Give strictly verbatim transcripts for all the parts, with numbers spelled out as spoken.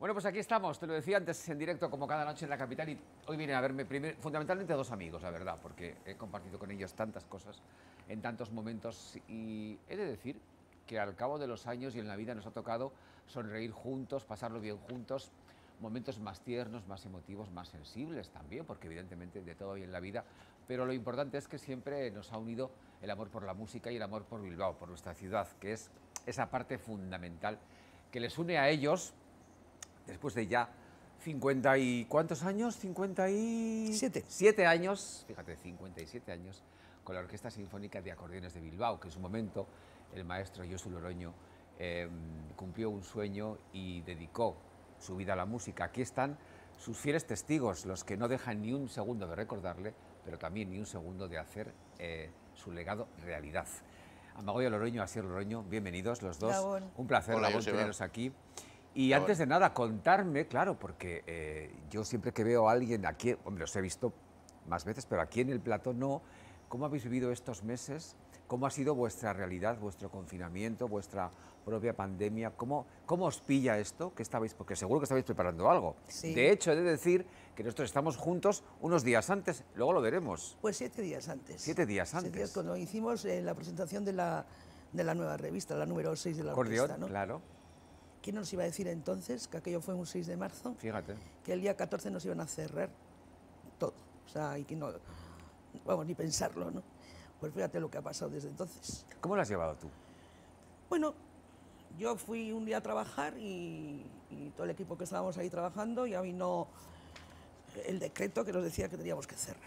Bueno, pues aquí estamos, te lo decía antes, en directo como cada noche en la capital, y hoy vienen a verme primer, fundamentalmente dos amigos, la verdad, porque he compartido con ellos tantas cosas en tantos momentos, y he de decir que al cabo de los años y en la vida nos ha tocado sonreír juntos, pasarlo bien juntos, momentos más tiernos, más emotivos, más sensibles también, porque evidentemente de todo hay en la vida, pero lo importante es que siempre nos ha unido el amor por la música y el amor por Bilbao, por nuestra ciudad, que es esa parte fundamental que les une a ellos. Después de ya cincuenta y... ¿cuántos años? cincuenta y siete años, fíjate, cincuenta y siete años, con la Orquesta Sinfónica de Acordeones de Bilbao, que en su momento el maestro Josu Loroño eh, cumplió un sueño y dedicó su vida a la música. Aquí están sus fieles testigos, los que no dejan ni un segundo de recordarle, pero también ni un segundo de hacer eh, su legado realidad. Amagoyo Loroño, Asier Loroño, bienvenidos los dos. Gabón. Un placer, Hola, Gabón, Joseba. teneros aquí. Y Gabón. antes de nada, contarme, claro, porque eh, yo siempre que veo a alguien aquí, hombre, os he visto más veces, pero aquí en el plató no, ¿cómo habéis vivido estos meses? ¿Cómo ha sido vuestra realidad, vuestro confinamiento, vuestra propia pandemia? ¿Cómo, cómo os pilla esto? ¿Qué estabais? Porque seguro que estabais preparando algo. Sí. De hecho, he de decir que nosotros estamos juntos unos días antes, luego lo veremos. Pues siete días antes. Siete días antes. Siete días cuando hicimos eh, la presentación de la, de la nueva revista, la número seis de la Acordeón, orquesta, ¿no? claro, ¿Quién nos iba a decir entonces que aquello fue un seis de marzo? fíjate. Que el día catorce nos iban a cerrar todo. O sea, y que no... Vamos, ni pensarlo, ¿no? Pues fíjate lo que ha pasado desde entonces. ¿Cómo lo has llevado tú? Bueno, yo fui un día a trabajar y, y todo el equipo que estábamos ahí trabajando ya vino el decreto que nos decía que teníamos que cerrar.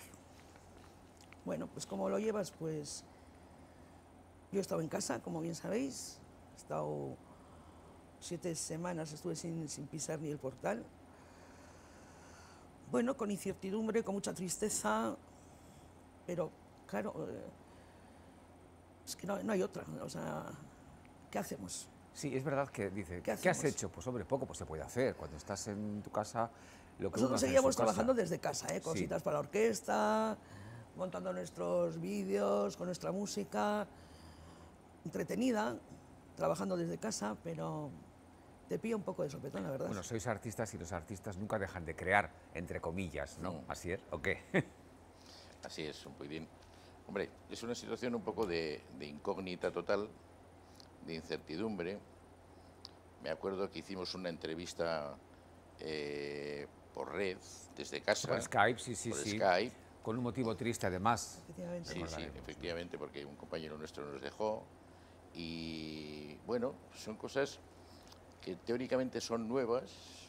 Bueno, pues ¿cómo lo llevas? Pues yo he estado en casa, como bien sabéis, he estado siete semanas, estuve sin, sin pisar ni el portal. Bueno, con incertidumbre, con mucha tristeza, pero claro, eh, es que no, no hay otra, o sea, ¿qué hacemos? Sí, es verdad que dice, ¿Qué ¿qué, has hacemos? hecho? Pues hombre, poco pues se puede hacer. Cuando estás en tu casa, lo que uno Nosotros hace en seguíamos su casa. trabajando desde casa, ¿eh? Cositas Sí. para la orquesta, montando nuestros vídeos, con nuestra música, entretenida, trabajando desde casa, pero te pilla un poco de sopetón, la verdad. Bueno, sois artistas y los artistas nunca dejan de crear, entre comillas, ¿no? Mm. ¿Así es? ¿O qué? Así es, un poquitín. Hombre, es una situación un poco de, de incógnita total, de incertidumbre. Me acuerdo que hicimos una entrevista eh, por red, desde casa. Por Skype, sí, sí, por sí. Skype. Con un motivo triste, además. Efectivamente. Sí, sí, Recordaremos, ¿no? efectivamente, porque un compañero nuestro nos dejó. Y bueno, son cosas que teóricamente son nuevas,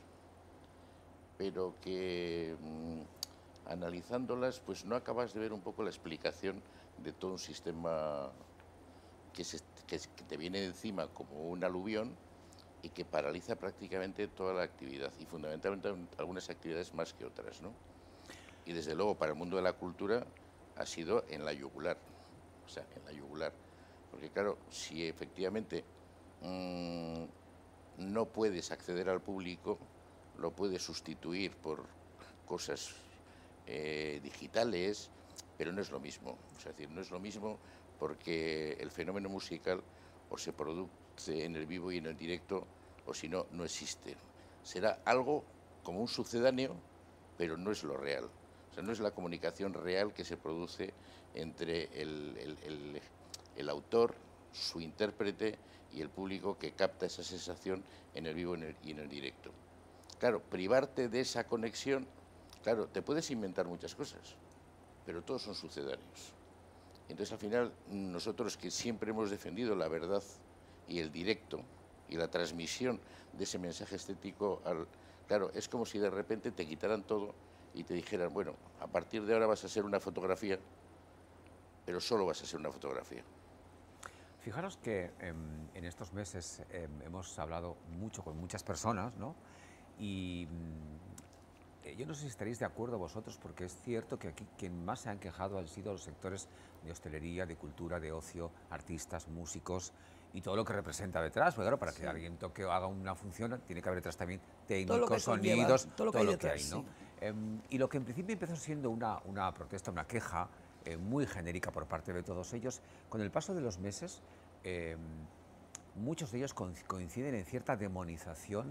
pero que mmm, analizándolas, pues no acabas de ver un poco la explicación de todo un sistema que, se, que, que te viene encima como un aluvión y que paraliza prácticamente toda la actividad, y fundamentalmente algunas actividades más que otras, ¿no? Y desde luego para el mundo de la cultura ha sido en la yugular, o sea, en la yugular. Porque claro, si efectivamente mmm, no puedes acceder al público, lo puedes sustituir por cosas eh, digitales, pero no es lo mismo. Es decir, no es lo mismo porque el fenómeno musical o se produce en el vivo y en el directo, o si no, no existe. Será algo como un sucedáneo, pero no es lo real. O sea, no es la comunicación real que se produce entre el, el, el, el autor, su intérprete y el público que capta esa sensación en el vivo y en el, y en el directo. Claro, privarte de esa conexión, claro, te puedes inventar muchas cosas, pero todos son sucedáneos. Entonces, al final, nosotros que siempre hemos defendido la verdad y el directo y la transmisión de ese mensaje estético, al, claro, es como si de repente te quitaran todo y te dijeran, bueno, a partir de ahora vas a ser una fotografía, pero solo vas a ser una fotografía. Fijaros que eh, en estos meses eh, hemos hablado mucho con muchas personas, ¿no? Y eh, yo no sé si estaréis de acuerdo vosotros, porque es cierto que aquí quien más se han quejado han sido los sectores de hostelería, de cultura, de ocio, artistas, músicos y todo lo que representa detrás. Porque claro, para Sí. que alguien toque o haga una función, tiene que haber detrás también Todo lo que técnicos, conlleva, sonidos, todo lo que hay detrás, ¿no? sí. Eh, y lo que en principio empezó siendo una, una protesta, una queja eh, muy genérica por parte de todos ellos, con el paso de los meses, eh, muchos de ellos coinciden en cierta demonización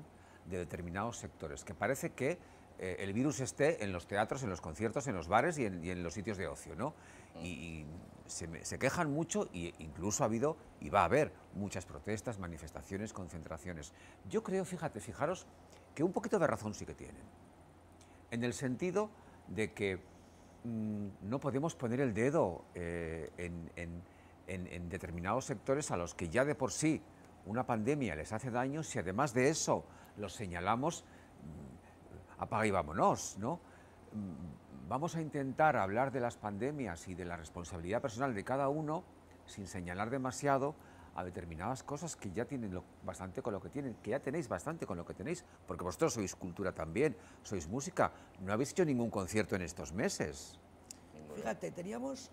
de determinados sectores, que parece que eh, el virus esté en los teatros, en los conciertos, en los bares y en, y en los sitios de ocio, ¿no? Y, y se, me, se quejan mucho e incluso ha habido y va a haber muchas protestas, manifestaciones, concentraciones. Yo creo, fíjate, fijaros, que un poquito de razón sí que tienen, en el sentido de que mmm, no podemos poner el dedo eh, en, en, en, en determinados sectores a los que ya de por sí una pandemia les hace daño, si además de eso los señalamos, mmm, apaga y vámonos, ¿no? Mmm, vamos a intentar hablar de las pandemias y de la responsabilidad personal de cada uno sin señalar demasiado a determinadas cosas que ya tienen lo, bastante con lo que tienen, que ya tenéis bastante con lo que tenéis, porque vosotros sois cultura también, sois música, no habéis hecho ningún concierto en estos meses. Fíjate, teníamos,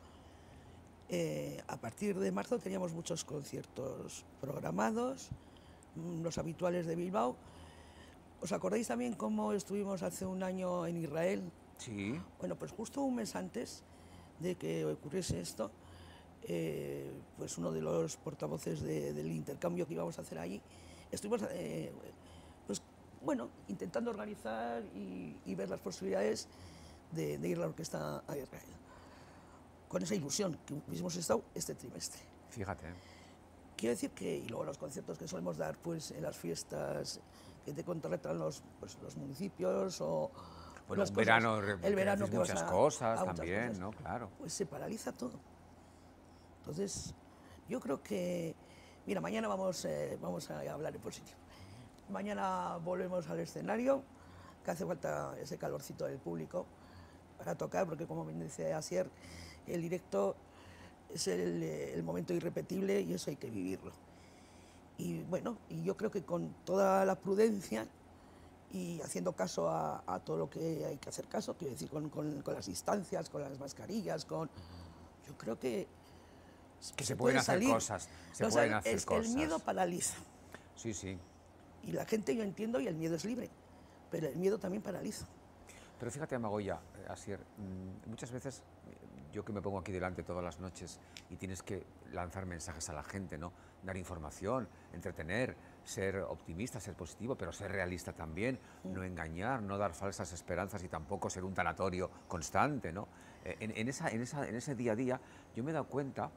eh, a partir de marzo teníamos muchos conciertos programados, los habituales de Bilbao. ¿Os acordáis también cómo estuvimos hace un año en Israel? Sí. Bueno, pues justo un mes antes de que ocurriese esto, Eh, pues uno de los portavoces de, del intercambio que íbamos a hacer allí, estuvimos eh, pues, bueno, intentando organizar y, y ver las posibilidades de, de ir a la orquesta a Israel, con esa ilusión que hubiésemos estado este trimestre. Fíjate. Quiero decir que, y luego los conciertos que solemos dar pues, en las fiestas que te contratan los, pues, los municipios o... Bueno, las un cosas, verano, el verano que muchas vas a, cosas a muchas también, cosas, ¿no? Claro. Pues se paraliza todo. Entonces, yo creo que, mira, mañana vamos, eh, vamos a hablar en positivo. Mañana volvemos al escenario, que hace falta ese calorcito del público para tocar, porque como bien dice Asier, el directo es el, el momento irrepetible y eso hay que vivirlo. Y bueno, y yo creo que con toda la prudencia y haciendo caso a, a todo lo que hay que hacer caso, quiero decir, con, con, con las distancias, con las mascarillas, con... Yo creo que Que se, se pueden hacer salir. cosas, se o pueden sea, hacer es, cosas. El miedo paraliza. Sí, sí. Y la gente, yo entiendo, y el miedo es libre, pero el miedo también paraliza. Pero fíjate, Amagoya, Asier, muchas veces yo que me pongo aquí delante todas las noches y tienes que lanzar mensajes a la gente, ¿no? Dar información, entretener, ser optimista, ser positivo, pero ser realista también, mm. no engañar, no dar falsas esperanzas y tampoco ser un tanatorio constante, ¿no? En, en, esa, en, esa, en ese día a día yo me he dado cuenta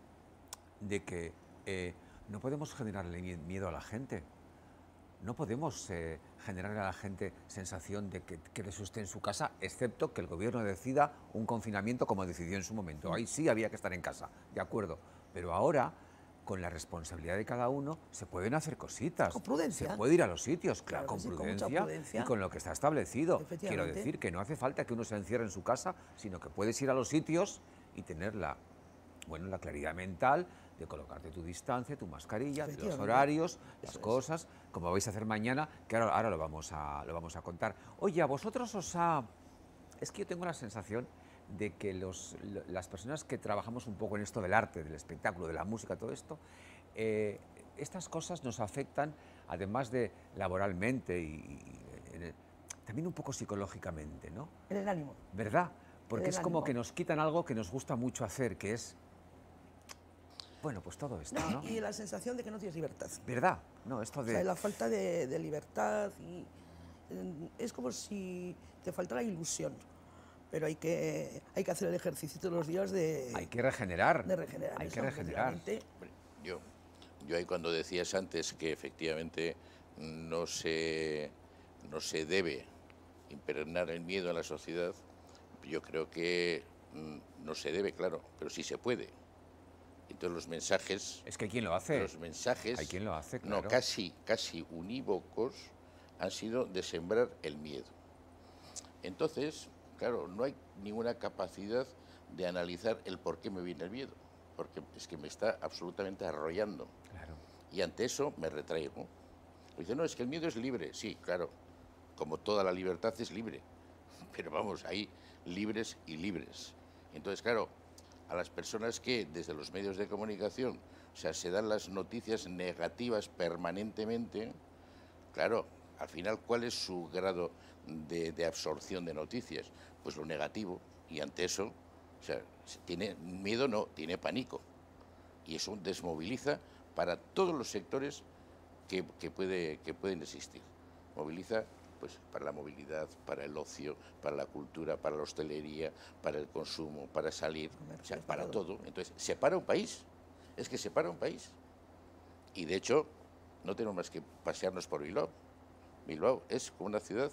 de que eh, no podemos generarle miedo a la gente, no podemos eh, generarle a la gente sensación de que quede usted en su casa, excepto que el gobierno decida un confinamiento como decidió en su momento. Ahí sí había que estar en casa, de acuerdo, pero ahora, con la responsabilidad de cada uno, se pueden hacer cositas. Con prudencia. Se puede ir a los sitios, claro, claro con, sí, prudencia, con prudencia y con lo que está establecido. Quiero decir que no hace falta que uno se encierre en su casa, sino que puedes ir a los sitios y tener la, bueno, la claridad mental de colocarte tu distancia, tu mascarilla, los horarios, las Eso cosas, es. Como vais a hacer mañana, que ahora, ahora lo, vamos a, lo vamos a contar. Oye, a vosotros os ha... Es que yo tengo la sensación de que los, las personas que trabajamos un poco en esto del arte, del espectáculo, de la música, todo esto, eh, estas cosas nos afectan, además de laboralmente, y, y en el, también un poco psicológicamente, ¿no? En el ánimo. ¿Verdad? Porque es ánimo. como que nos quitan algo que nos gusta mucho hacer, que es... Bueno, pues todo esto, ¿no? Y la sensación de que no tienes libertad. ¿Verdad? No, esto de... O sea, la falta de, de libertad y es como si te faltara ilusión, pero hay que, hay que hacer el ejercicio todos los días de... Hay que regenerar. De regenerar. Hay que regenerar. Yo, yo ahí cuando decías antes que efectivamente no se, no se debe impregnar el miedo a la sociedad, yo creo que no se debe, claro, pero sí se puede. Entonces los mensajes... Es que ¿quién lo hace? Los mensajes... Hay quien lo hace, claro. No, casi, casi unívocos han sido de sembrar el miedo. Entonces, claro, no hay ninguna capacidad de analizar el por qué me viene el miedo, porque es que me está absolutamente arrollando. Claro. Y ante eso me retraigo. Dice, no, es que el miedo es libre. Sí, claro, como toda la libertad es libre. Pero vamos, hay libres y libres. Entonces, claro, a las personas que desde los medios de comunicación, o sea, se dan las noticias negativas permanentemente, claro, al final, ¿cuál es su grado de, de absorción de noticias? Pues lo negativo, y ante eso, o sea, tiene miedo, no, tiene pánico, y eso desmoviliza para todos los sectores que, que, puede, que pueden existir. moviliza pues para la movilidad, para el ocio, para la cultura, para la hostelería, para el consumo, para salir, o sea, para todo. Entonces, separa un país, es que separa un país. Y de hecho, no tenemos más que pasearnos por Bilbao. Bilbao es como una ciudad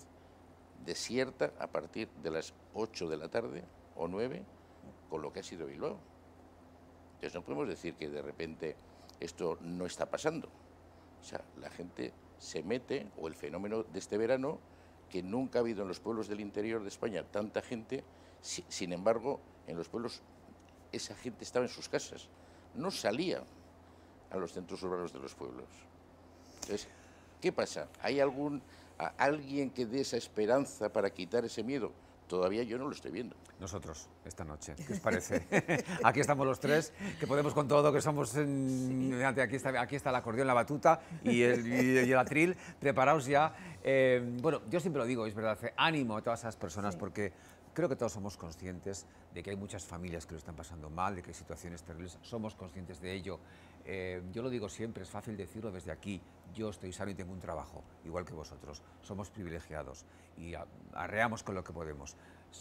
desierta a partir de las ocho de la tarde o nueve, con lo que ha sido Bilbao. Entonces no podemos decir que de repente esto no está pasando. O sea, la gente se mete, o el fenómeno de este verano, que nunca ha habido en los pueblos del interior de España tanta gente, si, sin embargo, en los pueblos esa gente estaba en sus casas, no salía a los centros urbanos de los pueblos. Entonces, ¿qué pasa? ¿Hay algún, a, alguien que dé esa esperanza para quitar ese miedo? Todavía yo no lo estoy viendo. Nosotros, esta noche, ¿qué os parece? Aquí estamos los tres, que podemos con todo, que somos... En, sí. Aquí está, aquí está el acordeón, la batuta y el, y el atril, preparaos ya. Eh, bueno, yo siempre lo digo, es verdad, ánimo a todas esas personas, sí. Porque creo que todos somos conscientes de que hay muchas familias que lo están pasando mal, de que hay situaciones terribles, somos conscientes de ello. Eh, yo lo digo siempre, es fácil decirlo desde aquí, yo estoy sano y tengo un trabajo, igual que vosotros, somos privilegiados y arreamos con lo que podemos.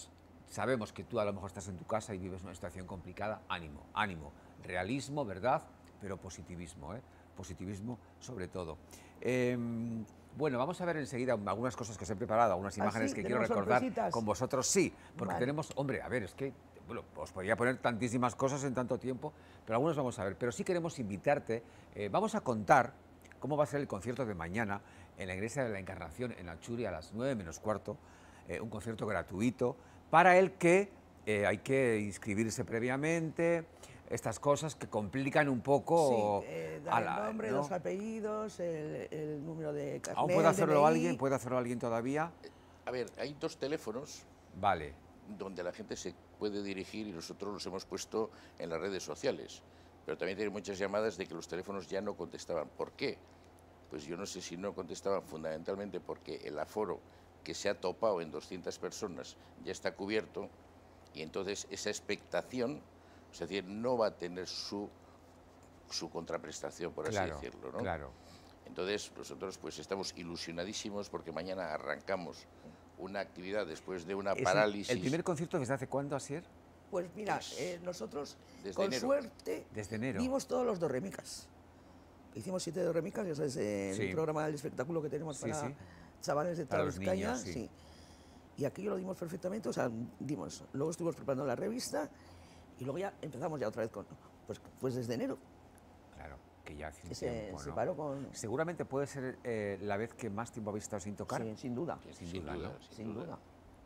Sabemos que tú a lo mejor estás en tu casa y vives una situación complicada, ánimo, ánimo, realismo, verdad, pero positivismo, ¿eh? Positivismo sobre todo. Eh, bueno, vamos a ver enseguida algunas cosas que os he preparado, algunas imágenes ¿Ah, sí? que quiero recordar con vosotros, sí, porque vale. tenemos, hombre, a ver, es que bueno, os podría poner tantísimas cosas en tanto tiempo, pero algunas vamos a ver, pero sí queremos invitarte, eh, vamos a contar cómo va a ser el concierto de mañana en la Iglesia de la Encarnación en Achuri a las nueve menos cuarto, eh, un concierto gratuito, para el que eh, hay que inscribirse previamente, estas cosas que complican un poco... Sí, eh, dar el nombre, ¿no? Los apellidos, el, el número de carnet, ¿Aún puede hacerlo D N I? alguien? ¿Puede hacerlo alguien todavía? A ver, hay dos teléfonos. Vale. Donde la gente se puede dirigir y nosotros los hemos puesto en las redes sociales. Pero también tiene muchas llamadas de que los teléfonos ya no contestaban. ¿Por qué? Pues yo no sé si no contestaban fundamentalmente porque el aforo que se ha topado en doscientas personas ya está cubierto y entonces esa expectación, es decir, no va a tener su, su contraprestación, por claro, así decirlo, ¿no? Claro. Entonces nosotros pues estamos ilusionadísimos porque mañana arrancamos una actividad después de una parálisis. ¿El primer concierto desde hace cuándo, Asier? Pues mira, eh, nosotros desde con enero. suerte desde enero. vimos todos los dos remicas. Hicimos siete de remicas, ya sabes, el sí. programa del espectáculo que tenemos sí, para sí. chavales de para los Vizcaya, niños, sí. sí. Y aquello lo dimos perfectamente, o sea, dimos. Luego estuvimos preparando la revista y luego ya empezamos ya otra vez con, pues, pues desde enero. Claro, que ya hace un se, tiempo, se ¿no? paró con... Seguramente puede ser eh, la vez que más tiempo habéis estado sin tocar. Sí, sin duda. Sin, sin duda, duda, ¿no? Sin, sin duda. duda.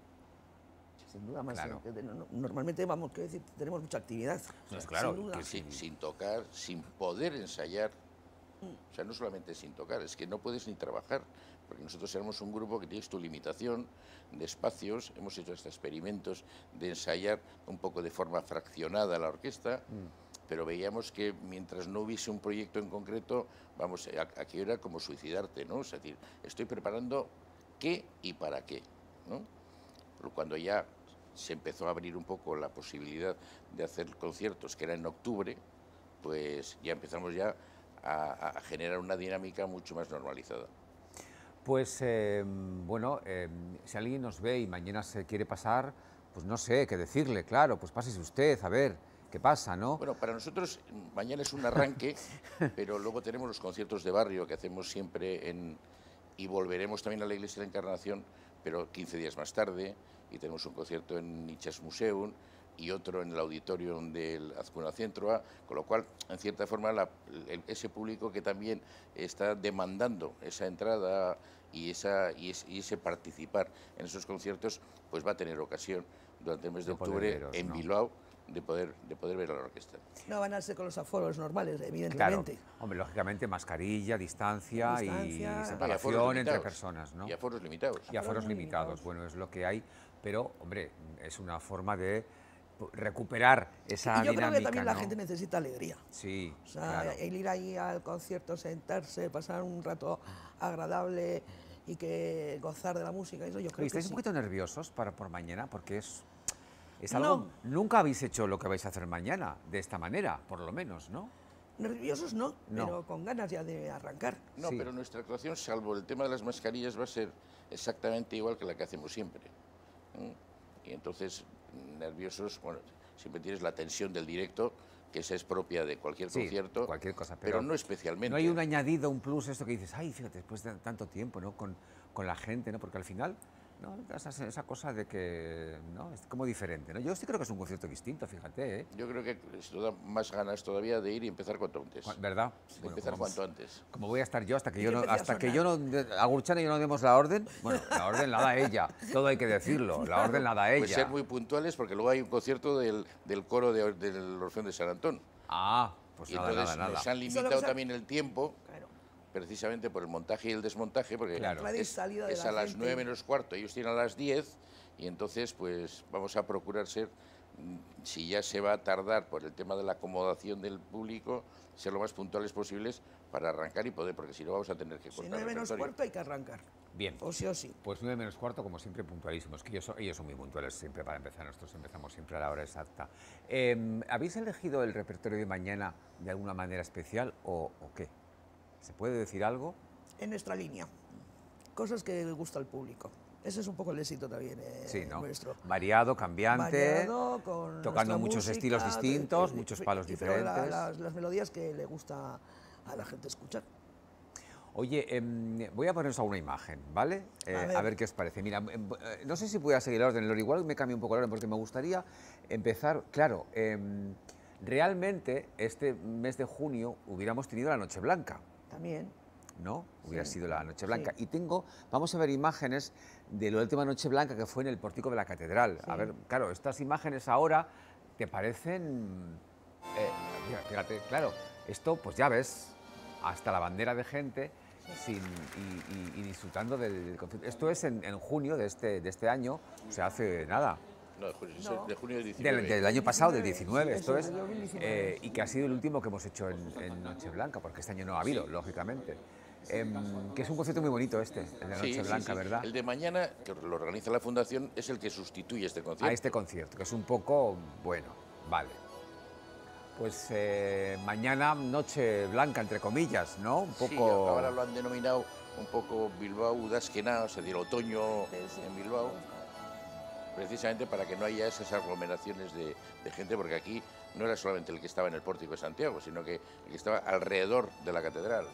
Sin duda, más claro. eh, no, normalmente, vamos, que decir, tenemos mucha actividad. No, es claro, sin duda. Que sin, sin tocar, sin poder ensayar. O sea, no solamente sin tocar, es que no puedes ni trabajar, porque nosotros éramos un grupo que tienes tu limitación de espacios, hemos hecho hasta experimentos de ensayar un poco de forma fraccionada la orquesta, mm. pero veíamos que mientras no hubiese un proyecto en concreto, vamos, aquí era como suicidarte, ¿no? Es decir, estoy preparando qué y para qué, ¿no? Cuando ya se empezó a abrir un poco la posibilidad de hacer conciertos, que era en octubre, pues ya empezamos ya a, a generar una dinámica mucho más normalizada. Pues eh, bueno, eh, si alguien nos ve y mañana se quiere pasar, pues no sé qué decirle, claro, pues pásese usted, a ver qué pasa, ¿no? Bueno, para nosotros mañana es un arranque, pero luego tenemos los conciertos de barrio que hacemos siempre en... y volveremos también a la Iglesia de la Encarnación, pero quince días más tarde, y tenemos un concierto en Itxas Museum y otro en el auditorio del Azcuna Centroa, con lo cual, en cierta forma, la, el, ese público que también está demandando esa entrada y, esa, y, es, y ese participar en esos conciertos, pues va a tener ocasión durante el mes de, de octubre veros, en ¿no? Bilbao de poder, de poder ver a la orquesta. No van a ser con los aforos normales, evidentemente. Claro. Hombre, lógicamente, mascarilla, distancia, distancia y separación y entre personas, ¿no? Y aforos limitados. Y aforos limitados, bueno, es lo que hay, pero, hombre, es una forma de recuperar esa y yo dinámica, creo que también ¿no? la gente necesita alegría. Sí, o sea, claro. el ir ahí al concierto, sentarse, pasar un rato agradable y que gozar de la música, eso yo creo ¿Y estáis que sí. un poquito nerviosos para por mañana? Porque es, es algo... No. Nunca habéis hecho lo que vais a hacer mañana, de esta manera, por lo menos, ¿no? Nerviosos no, No. pero con ganas ya de arrancar. No, Sí. pero nuestra actuación, salvo el tema de las mascarillas, va a ser exactamente igual que la que hacemos siempre. ¿Mm? Y entonces, nerviosos, bueno, siempre tienes la tensión del directo, que esa es propia de cualquier Sí, concierto, cualquier cosa, pero, pero no especialmente. No hay un añadido, un plus, esto que dices, ay, fíjate, después de tanto tiempo, ¿no? Con, con la gente, ¿no? Porque al final, ¿no? Esa, esa cosa de que, ¿no? Es como diferente, ¿no? Yo sí creo que es un concierto distinto, fíjate, ¿eh? Yo creo que esto da más ganas todavía de ir y empezar cuanto antes. ¿Verdad? De Bueno, empezar como- cuanto antes. Como voy a estar yo hasta que Y yo que no, empiece a hasta que sonar. yo no, de- a Gurchana y yo no demos la orden, bueno, la orden la da ella, todo hay que decirlo, la orden la da ella. Pues ser muy puntuales porque luego hay un concierto del, del coro de- del Orfeón de San Antón. Ah, pues Y nada, entonces nada, nada. nos han Eso lo limitado que sa- también el tiempo, Claro. precisamente por el montaje y el desmontaje, porque Claro. Entrada y es, salida de es la a las gente. nueve menos cuarto, ellos tienen a las diez, y entonces pues vamos a procurar ser, mm, si ya se va a tardar por el tema de la acomodación del público, ser lo más puntuales posibles para arrancar y poder, porque si no vamos a tener que Si cortar nueve el menos repertorio. cuarto hay que arrancar. Bien. O sí o sí. Pues nueve menos cuarto, como siempre, puntualísimos, que ellos son, ellos son muy puntuales siempre para empezar, nosotros empezamos siempre a la hora exacta. Eh, ¿Habéis elegido el repertorio de mañana de alguna manera especial o, o qué? ¿Se puede decir algo? En nuestra línea. Cosas que le gusta al público. Ese es un poco el éxito también eh, Sí, ¿no? nuestro. Variado, cambiante, Variado, con tocando nuestra muchos música, estilos de- distintos, de- muchos de- palos y- pero la- diferentes. las, las melodías que le gusta a la gente escuchar. Oye, em, voy a poneros alguna imagen, ¿vale? Eh, A a, ver. ver. qué os parece. Mira, em, eh, no sé si voy a seguir el orden, Lore, igual me cambio un poco el orden, porque me gustaría empezar, claro, em, realmente este mes de junio hubiéramos tenido la Noche Blanca, También. ¿no? Hubiera Sí, sido la Noche Blanca. sí. Y tengo, vamos a ver imágenes de la última Noche Blanca que fue en el pórtico de la Catedral. A Sí. ver, claro, estas imágenes ahora te parecen... eh, mira, fíjate, claro, esto pues ya ves, hasta la bandera de gente sin, y, y- y disfrutando del, del concierto. Esto es en, en junio de este, de este año, o sea, hace nada. No, de junio, No. de junio del diecinueve. Del, del año pasado, del diecinueve, diecinueve, sí, esto eso, es, del dos mil diecinueve, eh, y que ha sido el último que hemos hecho en, en Nocheblanca, porque este año no ha habido, lógicamente. Em, que es un concierto muy bonito este, el de Sí, sí, Nocheblanca, sí. ¿verdad? El de mañana, que lo organiza la Fundación, es el que sustituye este concierto. A este concierto, que es un poco, bueno, vale. Pues eh, mañana Noche Blanca, entre comillas, ¿no? Un poco... Sí, ahora lo han denominado un poco Bilbao Udazkena, o sea, el otoño Sí, sí. en Bilbao, precisamente para que no haya esas aglomeraciones de, de gente, porque aquí no era solamente el que estaba en el pórtico de Santiago, sino que el que estaba alrededor de la catedral.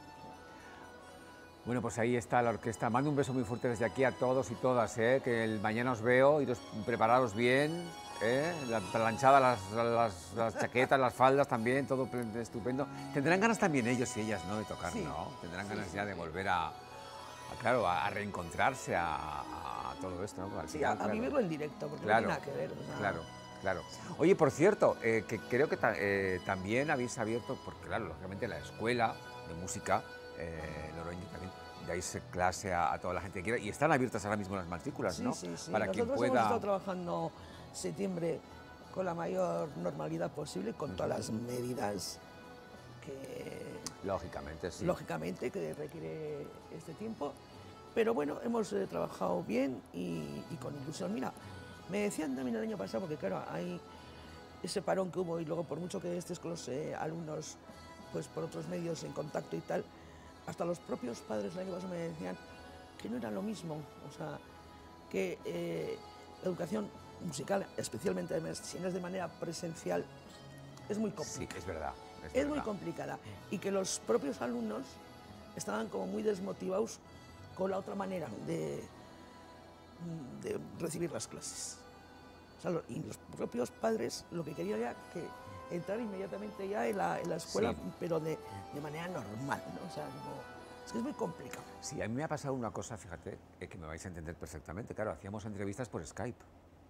Bueno, pues ahí está la orquesta. Mando un beso muy fuerte desde aquí a todos y todas, ¿eh? Que el mañana os veo, iros prepararos bien, ¿eh? La planchada, las, las, las chaquetas, las faldas también, todo pre- estupendo. Tendrán ganas también ellos y ellas, ¿no? De tocar, Sí. ¿no? Tendrán ganas ya de volver a, a, claro, a, a reencontrarse a, a todo esto, ¿no? Al Sí, final, a, a claro. vivirlo en directo, porque Claro, no tiene nada que ver. o sea, Claro, claro. Oye, por cierto, eh, que creo que ta- eh, también habéis abierto, porque claro, lógicamente la escuela de música, eh, Loroño también, dais clase a, a toda la gente que quiera, y están abiertas ahora mismo las matrículas, Sí, ¿no? sí, sí. Para quien Nosotros hemos pueda... estado trabajando septiembre con la mayor normalidad posible, con todas las medidas que, Lógicamente, sí. lógicamente, que requiere este tiempo. Pero bueno, hemos eh, trabajado bien y, y con ilusión. Mira, me decían también el año pasado, porque claro, hay ese parón que hubo y luego por mucho que estés con los eh, alumnos, pues por otros medios en contacto y tal, hasta los propios padres el año pasado me decían que no era lo mismo, o sea, que eh, la educación musical, especialmente además, si no es de manera presencial, es muy Sí, complicada. es verdad. Es, Es muy verdad. complicada y que los propios alumnos estaban como muy desmotivados con la otra manera de, de recibir las clases. O sea, lo- y los propios padres lo que querían era que entrar inmediatamente ya en la, en la escuela, Sí. pero de, de manera normal, ¿no? O sea, como- es que es muy complicado. Sí, a mí me ha pasado una cosa, fíjate, eh, que me vais a entender perfectamente. Claro, hacíamos entrevistas por Skype.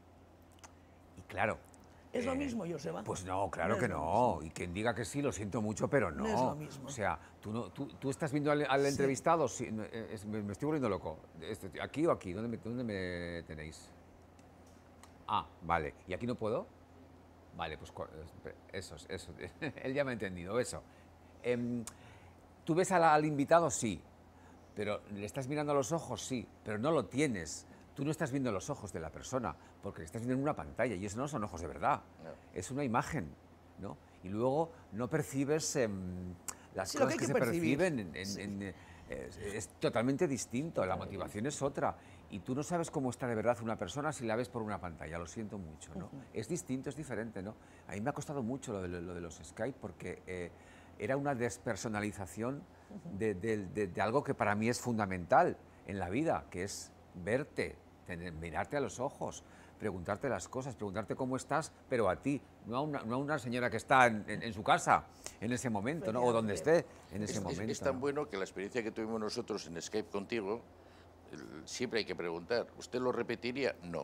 Y claro... ¿Es lo eh, mismo, Joseba? Pues no, claro No que es lo no. Y quien diga que sí, lo siento mucho, pero no. No es lo mismo. O sea, tú, no, tú, tú estás viendo al, al Sí. entrevistado, sí, no, eh, es- me, me estoy volviendo loco. Este, ¿Aquí o aquí? ¿Dónde me, dónde me tenéis? Ah, vale. ¿Y aquí no puedo? Vale, pues co- espera, eso, eso. Él ya me ha entendido, eso. Em, ¿Tú ves al, al invitado? Sí. Pero le estás mirando a los ojos, sí, pero no lo tienes. Tú no estás viendo los ojos de la persona, porque le estás viendo en una pantalla y eso no son ojos de verdad. No. Es una imagen, ¿no? y luego no percibes em, las Sí, lo cosas que que, hay que se percibir. perciben. En, en- Sí. en, eh, es, es totalmente distinto, la motivación es otra. Y tú no sabes cómo está de verdad una persona si la ves por una pantalla, lo siento mucho, ¿no? Es distinto, es diferente, ¿no? A mí me ha costado mucho lo de, lo de los Skype porque eh, era una despersonalización de, de- de- de algo que para mí es fundamental en la vida, que es verte, tener- mirarte a los ojos, preguntarte las cosas, preguntarte cómo estás, pero a ti, no a una, no a una señora que está en, en- en su casa en ese momento, ¿no? O donde esté en ese Es, es- momento. es tan ¿no? bueno que la experiencia que tuvimos nosotros en Skype contigo, el- siempre hay que preguntar, ¿usted lo repetiría? No.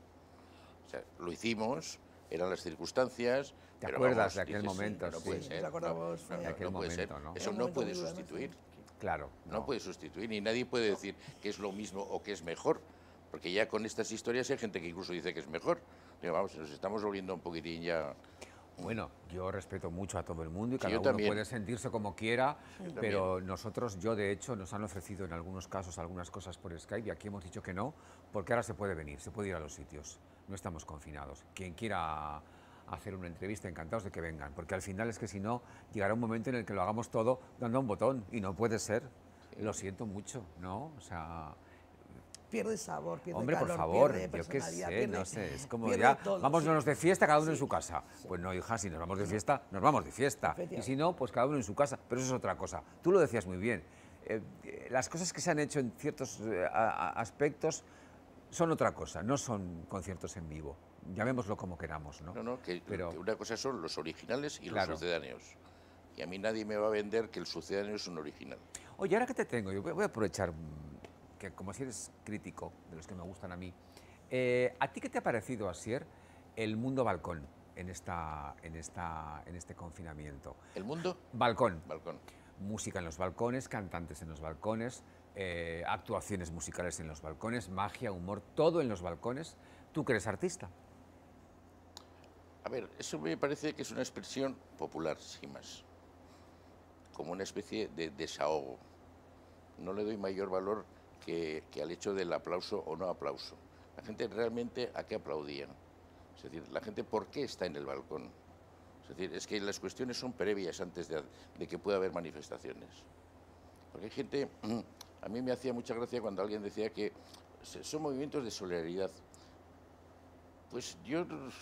O sea, lo hicimos, eran las circunstancias. ¿Te pero acuerdas vamos, de aquel dices, momento? No Sí. puede Sí, ser. nos acordamos, no, fue- no, De no aquel puede ser. momento, ¿no? Eso Era un no momento puede muy duro, ¿no? sustituir. Claro, No puede sustituir, y nadie puede decir que es lo mismo o que es mejor, porque ya con estas historias hay gente que incluso dice que es mejor. Digo, vamos, nos estamos volviendo un poquitín ya. Bueno, yo respeto mucho a todo el mundo y Sí, cada yo uno también. puede sentirse como quiera, también. pero nosotros, yo de hecho, nos han ofrecido en algunos casos algunas cosas por Skype y aquí hemos dicho que no, porque ahora se puede venir, se puede ir a los sitios, no estamos confinados. Quien quiera hacer una entrevista, encantados de que vengan, porque al final es que si no, llegará un momento en el que lo hagamos todo dando a un botón y no puede ser. Lo siento mucho, ¿no? O sea, Pierde sabor, pierde hombre, calor, por favor, pierde yo qué personalidad, sé, pierde- no sé, es como pierde ya, todo, vámonos sí. de fiesta, cada uno en su casa. Pues no, hija, si nos vamos de fiesta, nos vamos de fiesta. Y Efectivamente. si no, pues cada uno en su casa, pero eso es otra cosa. Tú lo decías muy bien, eh, eh, las cosas que se han hecho en ciertos eh, a- a- aspectos son otra cosa, no son conciertos en vivo, llamémoslo como queramos, ¿no? No, no, que, Pero- que una cosa son los originales y Claro. los sucedáneos. Y a mí nadie me va a vender que el sucedáneo es un original. Oye, ahora que te tengo, yo voy voy a aprovechar mm, que como si eres crítico de los que me gustan a mí, eh, ¿a ti qué te ha parecido, Asier, el mundo balcón en, esta, en, esta, en este confinamiento? ¿El mundo? Balcón, Balcón. música en los balcones, cantantes en los balcones, eh, actuaciones musicales en los balcones, magia, humor, todo en los balcones. ¿Tú que eres artista? A ver, eso me parece que es una expresión popular, sin más. Como una especie de desahogo. No le doy mayor valor que, que al hecho del aplauso o no aplauso. La gente realmente a qué aplaudían. Es decir, la gente por qué está en el balcón. Es decir, es que las cuestiones son previas antes de, de que pueda haber manifestaciones. Porque hay gente, a mí me hacía mucha gracia cuando alguien decía que se- son movimientos de solidaridad. Pues yo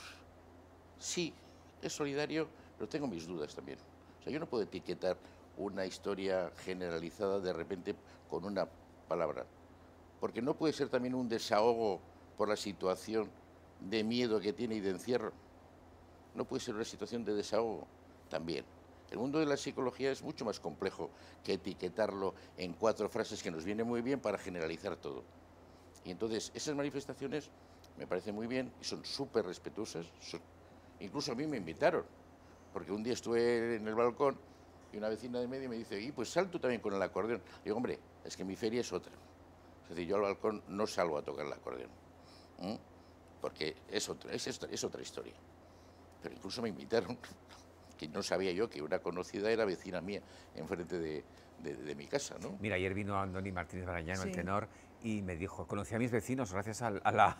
sí, es solidario, pero tengo mis dudas también. O sea, yo no puedo etiquetar una historia generalizada de repente con una palabra. Porque no puede ser también un desahogo por la situación de miedo que tiene y de encierro. No puede ser una situación de desahogo también. El mundo de la psicología es mucho más complejo que etiquetarlo en cuatro frases que nos viene muy bien para generalizar todo. Y entonces esas manifestaciones me parecen muy bien y son súper respetuosas. Son- Incluso a mí me invitaron, porque un día estuve en el balcón y una vecina de medio me dice, y pues sal tú también con el acordeón. Digo, hombre, es que mi feria es otra. Es decir, yo al balcón no salgo a tocar el acordeón, ¿m? porque es otra, es, esta- es otra historia. Pero incluso me invitaron, que no sabía yo que una conocida era vecina mía enfrente de, de, de mi casa, ¿no? Mira, ayer vino Andoni Martínez Barañano, el Sí. tenor, y me dijo, conocí a mis vecinos gracias al- a, la...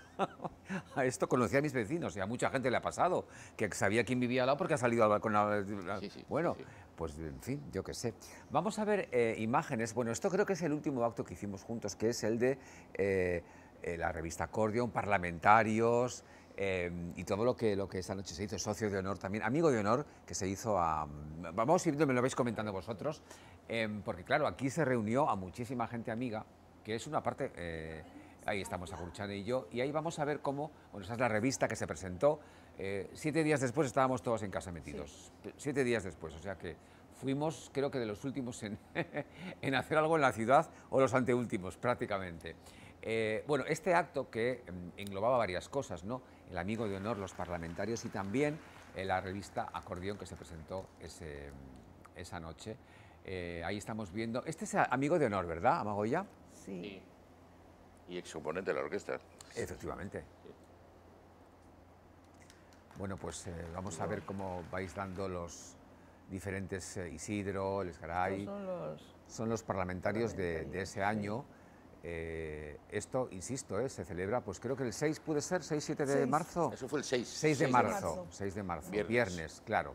a esto, conocí a mis vecinos y a mucha gente le ha pasado, que sabía quién vivía al lado porque ha salido al balcón. a- a- Sí, sí, bueno, sí, sí. pues en fin, yo qué sé. Vamos a ver eh, imágenes. Bueno, esto creo que es el último acto que hicimos juntos, que es el de eh, eh, la revista Accordion, parlamentarios eh, y todo lo que, lo que esta noche se hizo, socio de honor también, amigo de honor, que se hizo a... Vamos a ir, me lo vais comentando vosotros, em, porque claro, aquí se reunió a muchísima gente amiga, que es una parte... eh, ahí estamos Agurchane y yo, y ahí vamos a ver cómo, bueno, esa es la revista que se presentó, eh, siete días después estábamos todos en casa metidos, siete días después, o sea que fuimos, creo que de los últimos en, en hacer algo en la ciudad, o los anteúltimos prácticamente. Eh, bueno, este acto que em, englobaba varias cosas, ¿no? El amigo de honor, los parlamentarios y también eh, la revista Acordeón que se presentó ese, esa noche. Eh, ahí estamos viendo, este es amigo de honor, ¿verdad, Amagoya? Sí. Y, y exoponente de la orquesta. Efectivamente. Bueno, pues eh, vamos a ver cómo vais dando los diferentes eh, Isidro, el Esgaray. Estos son los... Son los parlamentarios de, de Parlamentarios, ese año. Eh, esto, insisto, eh, se celebra, pues creo que el seis puede ser, seis siete de Seis. marzo. Eso fue el seis. seis de de marzo, marzo. seis de marzo, Viernes. viernes, claro.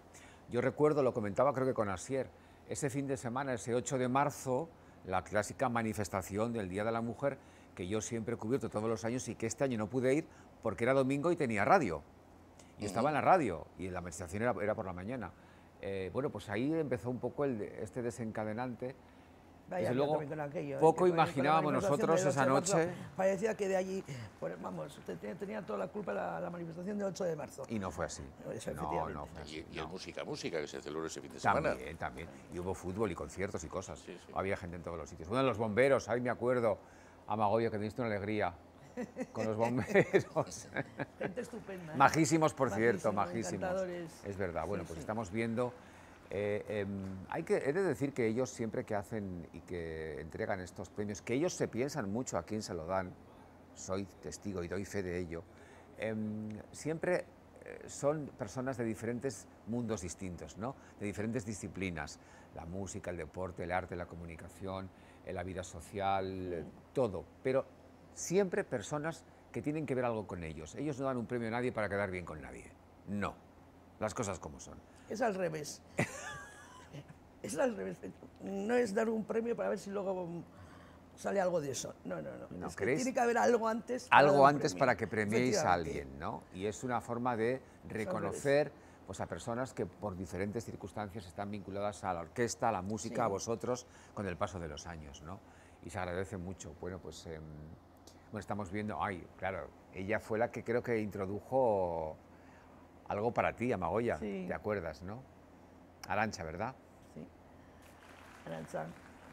Yo recuerdo, lo comentaba creo que con Asier, ese fin de semana, ese ocho de marzo, la clásica manifestación del Día de la Mujer, que yo siempre he cubierto todos los años y que este año no pude ir porque era domingo y tenía radio. Y uh-huh. estaba en la radio y la manifestación era, era por la mañana. Eh, bueno, pues ahí empezó un poco el, este desencadenante. Vaya, Desde luego, aquello, poco ¿eh? imaginábamos nosotros esa noche. Parecía que de allí, pues, vamos, tenía, tenía toda la culpa la, la manifestación del ocho de marzo. Y no fue así. Eso, no, no fue así. Y, y el Música Música, que se celebró ese fin de también, semana. También, también. Y hubo fútbol y conciertos y cosas. Sí, sí. Había gente en todos los sitios. Uno de los bomberos, ahí me acuerdo, a Magoyo, que me diste una alegría con los bomberos. Gente estupenda. ¿eh? Majísimos, por Majísimos, cierto, majísimos. Es verdad. Bueno, sí, pues sí. estamos viendo... Eh, eh, hay que, he de decir que ellos siempre que hacen y que entregan estos premios, que ellos se piensan mucho a quién se lo dan, soy testigo y doy fe de ello, eh, siempre eh, son personas de diferentes mundos distintos, ¿no? De diferentes disciplinas, la música, el deporte, el arte, la comunicación, eh, la vida social, eh, todo, pero siempre personas que tienen que ver algo con ellos. Ellos no dan un premio a nadie para quedar bien con nadie, no, las cosas como son. Es al revés. Es al revés. No es dar un premio para ver si luego sale algo de eso. No, no, no. ¿No es que tiene que haber algo antes. Para algo antes premio. Para que premiéis a alguien, ¿no? Y es una forma de reconocer pues, a personas que por diferentes circunstancias están vinculadas a la orquesta, a la música, sí. a vosotros, con el paso de los años, ¿no? Y se agradece mucho. Bueno, pues eh, bueno, estamos viendo... Ay, claro, ella fue la que creo que introdujo... algo para ti, Amagoya, sí. ¿Te acuerdas, no? Arantxa, ¿verdad? Sí, Arantxa.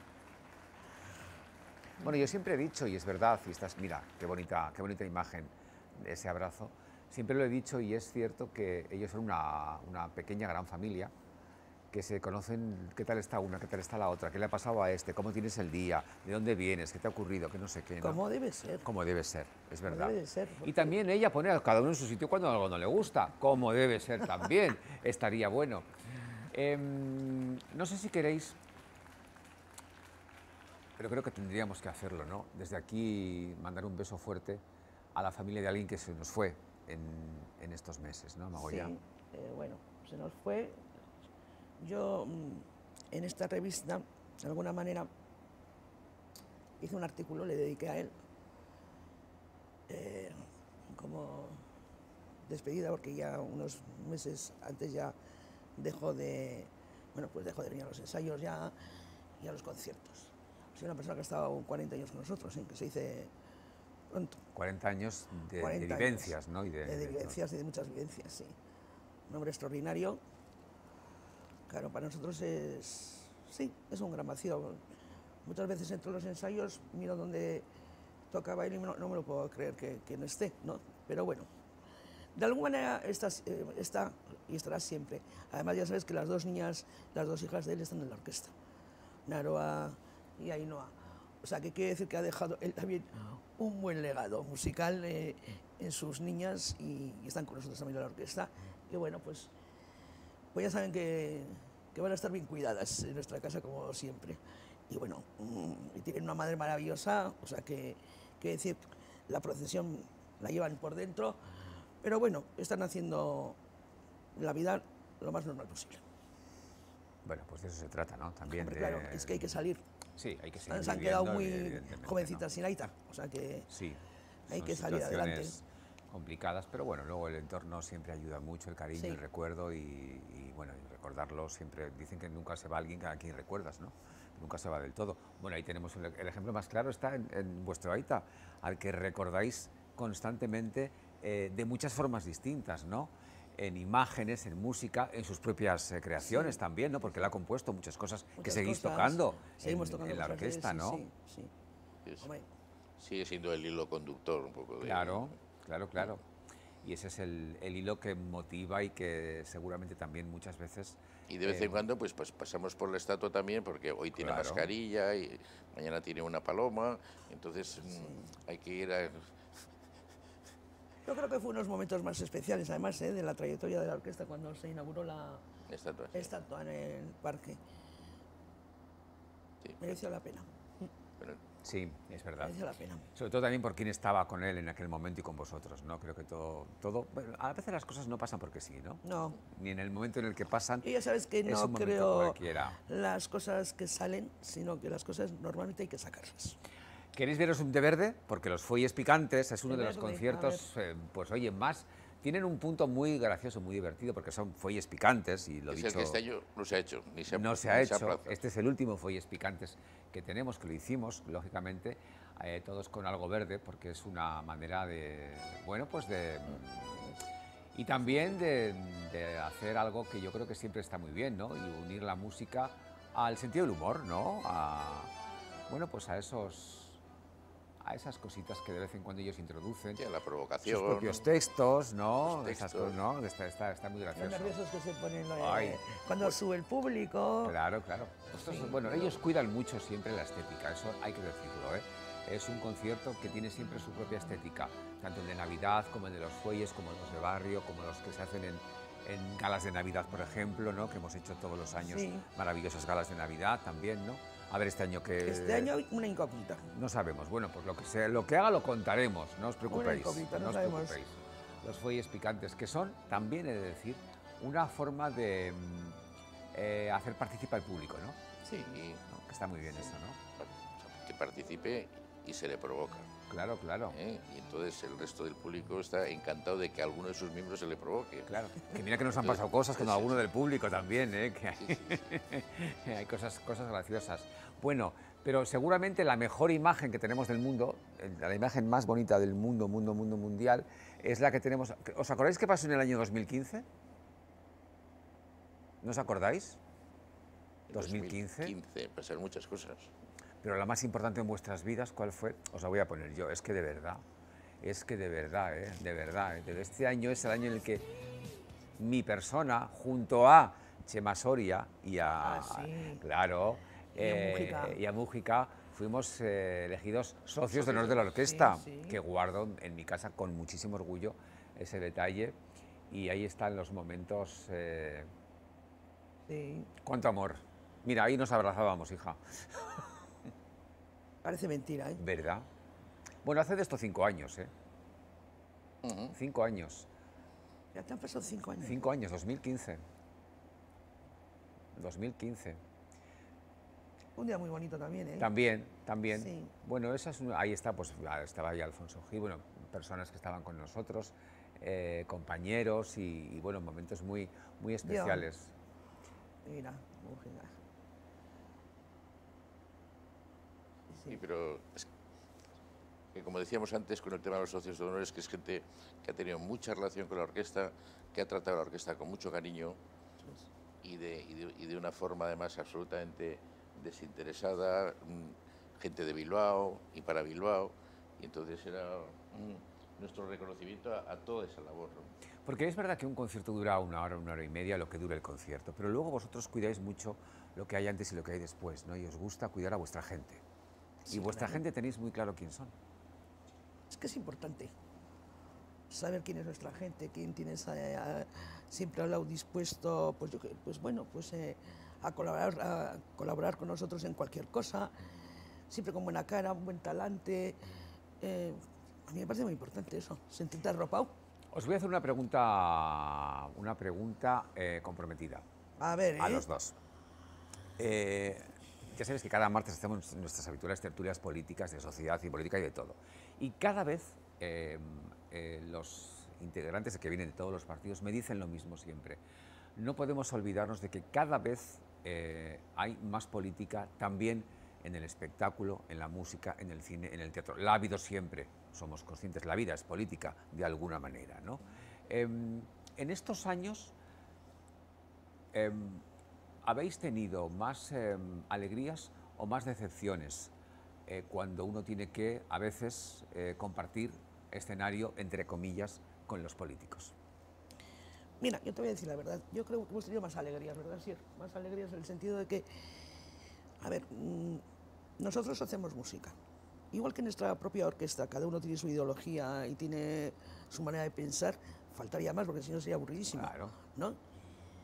Bueno, yo siempre he dicho, y es verdad, y estás, mira, qué bonita, qué bonita imagen, ese abrazo, siempre lo he dicho y es cierto que ellos son una, una pequeña, gran familia, que se conocen qué tal está una, qué tal está la otra, qué le ha pasado a este, cómo tienes el día, de dónde vienes, qué te ha ocurrido, qué no sé qué. ¿no? Como debe ser. Como debe ser, es verdad. Debe ser, y también ella pone a cada uno en su sitio cuando algo no le gusta, como debe ser también, estaría bueno. Eh, no sé si queréis, pero creo que tendríamos que hacerlo, ¿no? Desde aquí mandar un beso fuerte a la familia de alguien que se nos fue en, en estos meses, ¿no, Magoya? Sí, eh, bueno, se nos fue. Yo, en esta revista, de alguna manera, hice un artículo, le dediqué a él, eh, como despedida, porque ya unos meses antes ya dejó de, bueno, pues dejó de venir a los ensayos ya y a los conciertos. Soy una persona que ha estado cuarenta años con nosotros, ¿sí? Que se dice pronto. cuarenta años de, cuarenta de vivencias, años, ¿no? Y de, de, de vivencias y de muchas vivencias, sí. Un hombre extraordinario. Claro, para nosotros es, sí, es un gran vacío. Muchas veces entro en los ensayos, miro dónde tocaba él y no, no me lo puedo creer que, que no esté, ¿no? Pero bueno, de alguna manera está, eh, está y estará siempre. Además ya sabes que las dos niñas, las dos hijas de él están en la orquesta, Naroa y Ainhoa. O sea, que quiere decir que ha dejado él también un buen legado musical eh, en sus niñas y, y están con nosotros también en la orquesta. Y bueno, pues... pues ya saben que, que van a estar bien cuidadas en nuestra casa, como siempre. Y bueno, mmm, y tienen una madre maravillosa, o sea que, que decir, la procesión la llevan por dentro, pero bueno, están haciendo la vida lo más normal posible. Bueno, pues de eso se trata, ¿no? También Hombre, de... claro, es que hay que salir. Sí, hay que seguir Se han viviendo, quedado muy jovencitas, ¿no? Sin aita, o sea que sí, hay que salir adelante. Complicadas, pero bueno, luego el entorno siempre ayuda mucho, el cariño, sí. el recuerdo y, y bueno, y recordarlo siempre, dicen que nunca se va alguien a quien recuerdas, ¿no? Nunca se va del todo. Bueno, ahí tenemos el, el ejemplo más claro, está en, en vuestro Aita, al que recordáis constantemente eh, de muchas formas distintas, ¿no? En imágenes, en música, en sus propias eh, creaciones sí. también, ¿no? Porque él ha compuesto muchas cosas muchas que seguís cosas, tocando, seguimos en, tocando en la orquesta, sí, ¿no? Sí, sí. Es, sigue siendo el hilo conductor un poco de... Claro. Claro, claro. Y ese es el, el hilo que motiva y que seguramente también muchas veces... Y de vez eh, en cuando pues, pues pasamos por la estatua también, porque hoy tiene claro. mascarilla y mañana tiene una paloma, entonces sí. mmm, hay que ir a... Yo creo que fue unos momentos más especiales, además, ¿eh? de la trayectoria de la orquesta, cuando se inauguró la estatua, sí. estatua en el parque. Sí. Mereció la pena. Bueno, Sí, es verdad. Mereció la pena. Sobre todo también por quién estaba con él en aquel momento y con vosotros, ¿no? Creo que todo, todo, bueno, a veces las cosas no pasan porque sí, ¿no? No. Ni en el momento en el que pasan. Yo ya sabes que es no un momento creo cualquiera. las cosas que salen, sino que las cosas normalmente hay que sacarlas. ¿Queréis veros un de verde? Porque los Fuelles Picantes es uno De de los verde, conciertos, eh, pues oye, más... Tienen un punto muy gracioso, muy divertido, porque son Fuelles Picantes y lo Es dicho... el que este año no se ha hecho, ni se ha No se ha ni hecho. aplazado. Este es el último Fuelles Picantes que tenemos, que lo hicimos, lógicamente, eh, todos con algo verde, porque es una manera de, bueno, pues de... Y también de, de hacer algo que yo creo que siempre está muy bien, ¿no? Y unir la música al sentido del humor, ¿no? A, bueno, pues a esos... a esas cositas que de vez en cuando ellos introducen. Sí, a la provocación. Sus propios textos, ¿no? Los Esas textos. cosas, ¿no? Está, está, está muy Los gracioso. nerviosos que se ponen eh, Ay, cuando pues- sube el público. Claro, claro. Estos- Sí. bueno, ellos cuidan mucho siempre la estética, eso hay que decirlo, ¿eh? Es un concierto que tiene siempre su propia estética, tanto el de Navidad como el de los Fuelles, como los de barrio, como los que se hacen en, en galas de Navidad, por ejemplo, ¿no? Que hemos hecho todos los años Sí. maravillosas galas de Navidad también, ¿no? A ver, este año que... Este año hay una incógnita. No sabemos, bueno, pues lo que, sea, lo que haga lo contaremos, no os preocupéis. incógnita, no os sabemos. preocupéis. Los Fuelles Picantes, que son, también he de decir, una forma de mm, eh, hacer participar al público, ¿no? Sí, y, ¿No? Que está muy bien eso, ¿no? o sea, que participe y se le provoca. Claro, claro. ¿eh? Y entonces el resto del público está encantado de que a alguno de sus miembros se le provoque. Claro, que mira que nos han Entonces, pasado cosas con sí, alguno sí. del público también, ¿eh? Que hay, Sí, sí, sí. hay cosas, cosas graciosas. Bueno, pero seguramente la mejor imagen que tenemos del mundo, eh, la imagen más bonita del mundo, mundo, mundo mundial, es la que tenemos... ¿Os acordáis qué pasó en el año dos mil quince? ¿No os acordáis? dos mil quince. dos mil quince, pasaron muchas cosas. Pero la más importante en vuestras vidas, ¿cuál fue? Os la voy a poner yo. Es que de verdad, es que de verdad, ¿eh? De verdad. ¿eh? Este año es el año en el que mi persona, junto a Chema Soria y a... Ah, sí. Claro. Y a eh, Mújica. y a Mújica, fuimos eh, elegidos socios de honor Socios. de la orquesta, Sí, sí. que guardo en mi casa con muchísimo orgullo ese detalle. Y ahí están los momentos... eh, Sí. ¡Cuánto amor! Mira, ahí nos abrazábamos, hija. Parece mentira, ¿eh? ¿Verdad? Bueno, hace de esto cinco años, ¿eh? Ujú. Cinco años. Ya te han pasado cinco años. Cinco años, dos mil quince. dos mil quince. Un día muy bonito también, ¿eh? También, también. Sí. Bueno, esa es una- ahí está, pues ah, estaba ahí Alfonso Gil, bueno, personas que estaban con nosotros, eh, compañeros y, y, bueno, momentos muy, muy especiales. Mira, Mújica. Sí, pero es que, como decíamos antes con el tema de los socios de honor, es que es gente que ha tenido mucha relación con la orquesta, que ha tratado a la orquesta con mucho cariño y de, y de, y de una forma además absolutamente desinteresada, mm, gente de Bilbao y para Bilbao, y entonces era mm, nuestro reconocimiento a, a toda esa labor, ¿no? Porque es verdad que un concierto dura una hora, una hora y media, lo que dura el concierto, pero luego vosotros cuidáis mucho lo que hay antes y lo que hay después, ¿no? Y os gusta cuidar a vuestra gente. Sí, y vuestra claro. gente tenéis muy claro quién son. Es que es importante saber quién es nuestra gente, quién tienes eh, a- siempre al lado dispuesto, pues, yo que- pues bueno, pues eh, a colaborar, a colaborar con nosotros en cualquier cosa, siempre con buena cara, un buen talante. eh, a mí me parece muy importante eso, sentirte arropado. Os voy a hacer una pregunta, una pregunta eh, comprometida. A ver, ¿eh? A los dos. Eh, ya sabes que cada martes hacemos nuestras habituales tertulias políticas, de sociedad y política y de todo. Y cada vez eh, eh, los integrantes que vienen de todos los partidos me dicen lo mismo siempre. No podemos olvidarnos de que cada vez eh, hay más política también en el espectáculo, en la música, en el cine, en el teatro. La ha habido siempre, somos conscientes, la vida es política de alguna manera, ¿no? Em, en estos años, em, ¿habéis tenido más em, alegrías o más decepciones eh, cuando uno tiene que, a veces, eh, compartir escenario, entre comillas, con los políticos? Mira, yo te voy a decir la verdad. Yo creo que hemos tenido más alegrías, ¿verdad, Sier? Más alegrías en el sentido de que, a ver, mm, nosotros hacemos música. Igual que nuestra propia orquesta, cada uno tiene su ideología y tiene su manera de pensar, faltaría más porque si no sería aburridísimo, Claro. ¿no?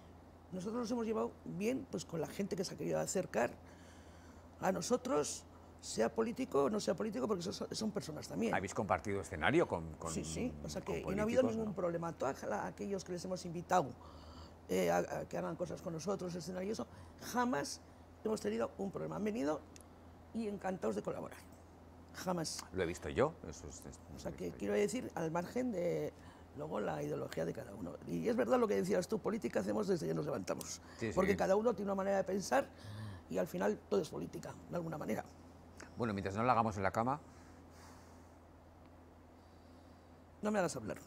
Nosotros nos hemos llevado bien pues con la gente que se ha querido acercar a nosotros sea político o no sea político, porque son, son personas también. ¿Habéis compartido escenario con, con Sí, sí, o sea que con y no ha habido políticos, ningún ¿no? problema. Todos aquellos que les hemos invitado eh, a, a que hagan cosas con nosotros, escenario y eso, jamás hemos tenido un problema. Han venido y encantados de colaborar. Jamás. Lo he visto yo. Eso es, es- O sea lo he que visto quiero decir, al margen de luego la ideología de cada uno. Y es verdad lo que decías tú, política hacemos desde que nos levantamos. Sí, Porque sí. cada uno tiene una manera de pensar y al final todo es política, de alguna manera. yo. Bueno, mientras no lo hagamos en la cama, No me hagas hablar.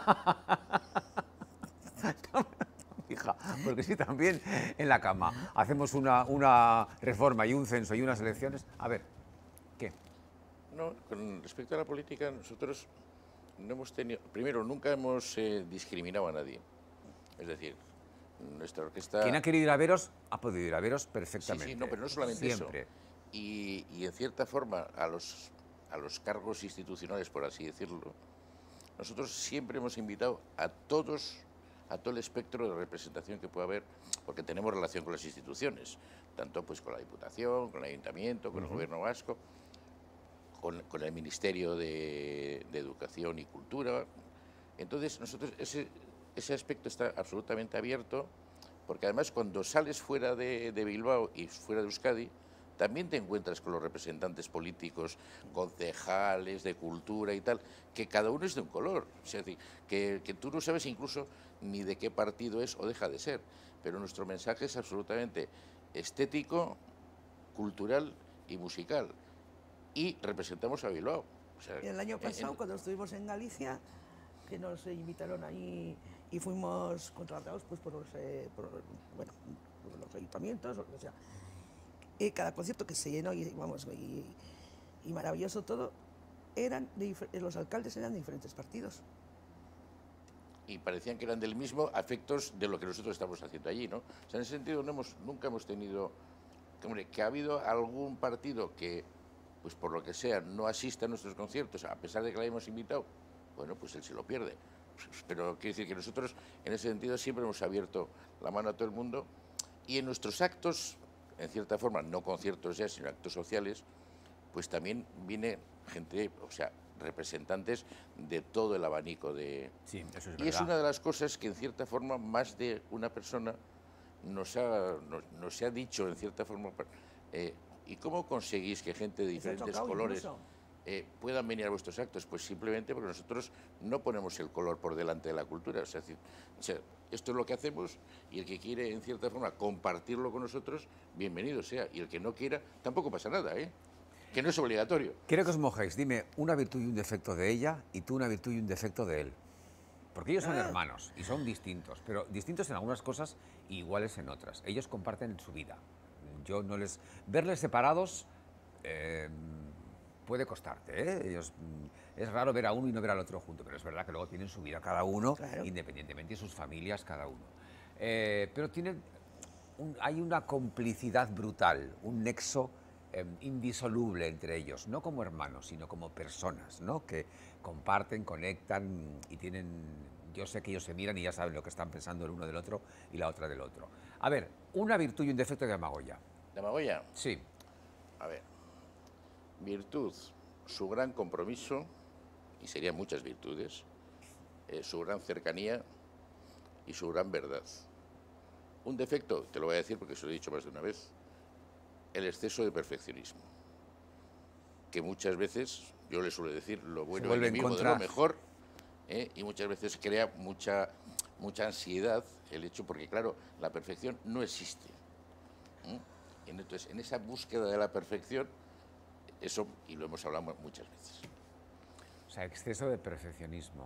hija, porque si también en la cama hacemos una, una reforma y un censo y unas elecciones, a ver, ¿qué? No, con respecto a la política, nosotros no hemos tenido, primero, nunca hemos eh, discriminado a nadie. Es decir, nuestra orquesta... Quien ha querido ir a veros, ha podido ir a veros Sí, perfectamente. sí, no, pero no solamente Siempre. eso. Y, y en cierta forma, a los, a los cargos institucionales, por así decirlo, nosotros siempre hemos invitado a todos, a todo el espectro de representación que pueda haber, porque tenemos relación con las instituciones, tanto pues con la Diputación, con el Ayuntamiento, con el Gobierno vasco, con, con el Ministerio de, de Educación y Cultura. Entonces, nosotros ese, ese aspecto está absolutamente abierto, porque además cuando sales fuera de, de Bilbao y fuera de Euskadi, también te encuentras con los representantes políticos, concejales de cultura y tal, que cada uno es de un color. O sea, es decir, que, que tú no sabes incluso ni de qué partido es o deja de ser. Pero nuestro mensaje es absolutamente estético, cultural y musical. Y representamos a Bilbao. O sea, Y el año en- pasado, en- cuando estuvimos en Galicia, que nos invitaron ahí y fuimos contratados pues, por, los, eh, por, bueno, por los ayuntamientos, o lo que sea. Y cada concierto que se llenó, y, vamos, y, y maravilloso todo, eran de dif- los alcaldes eran de diferentes partidos. y parecían que eran del mismo a efectos de lo que nosotros estamos haciendo allí, ¿no? O sea, en ese sentido no hemos, nunca hemos tenido, que, hombre, que ha habido algún partido que, pues por lo que sea, no asista a nuestros conciertos, a pesar de que la hayamos invitado, bueno, pues él se lo pierde. Pero quiere decir que nosotros, en ese sentido, siempre hemos abierto la mano a todo el mundo y en nuestros actos, en cierta forma, no conciertos ya, sino actos sociales, pues también viene gente, o sea, representantes de todo el abanico de... Sí, eso es Y es verdad. una de las cosas que, en cierta forma, más de una persona nos ha, nos, nos ha dicho, en cierta forma, eh, ¿y cómo conseguís que gente de Y se ha diferentes chocado colores incluso. eh, puedan venir a vuestros actos? Pues simplemente porque nosotros no ponemos el color por delante de la cultura. O sea, es decir, o sea, esto es lo que hacemos y el que quiere, en cierta forma, compartirlo con nosotros, bienvenido sea. Y el que no quiera, tampoco pasa nada, ¿eh? Que no es obligatorio. Quiero que os mojéis. Dime una virtud y un defecto de ella y tú una virtud y un defecto de él. Porque ellos son Ah. hermanos y son distintos, pero distintos en algunas cosas y iguales en otras. Ellos comparten su vida. Yo no les... Verles separados eh, puede costarte, ¿eh? Ellos, mm, es raro ver a uno y no ver al otro junto, pero es verdad que luego tienen su vida cada uno, Claro. independientemente, y sus familias cada uno. Eh, pero tienen un- hay una complicidad brutal, un nexo eh, indisoluble entre ellos, no como hermanos, sino como personas, ¿no? Que comparten, conectan y tienen... Yo sé que ellos se miran y ya saben lo que están pensando el uno del otro y la otra del otro. A ver, una virtud y un defecto de Amagoya. ¿De Magoya? Sí, A ver, virtud, su gran compromiso, y serían muchas virtudes, eh, su gran cercanía y su gran verdad. Un defecto, te lo voy a decir porque se lo he dicho más de una vez, el exceso de perfeccionismo, que muchas veces, yo le suelo decir, lo bueno vuelve en enemigo de contra. lo mejor, ¿eh? Y muchas veces crea mucha, mucha ansiedad el hecho, porque claro, la perfección no existe. ¿Mm? Entonces, en esa búsqueda de la perfección, eso, y lo hemos hablado muchas veces. o sea, exceso de perfeccionismo.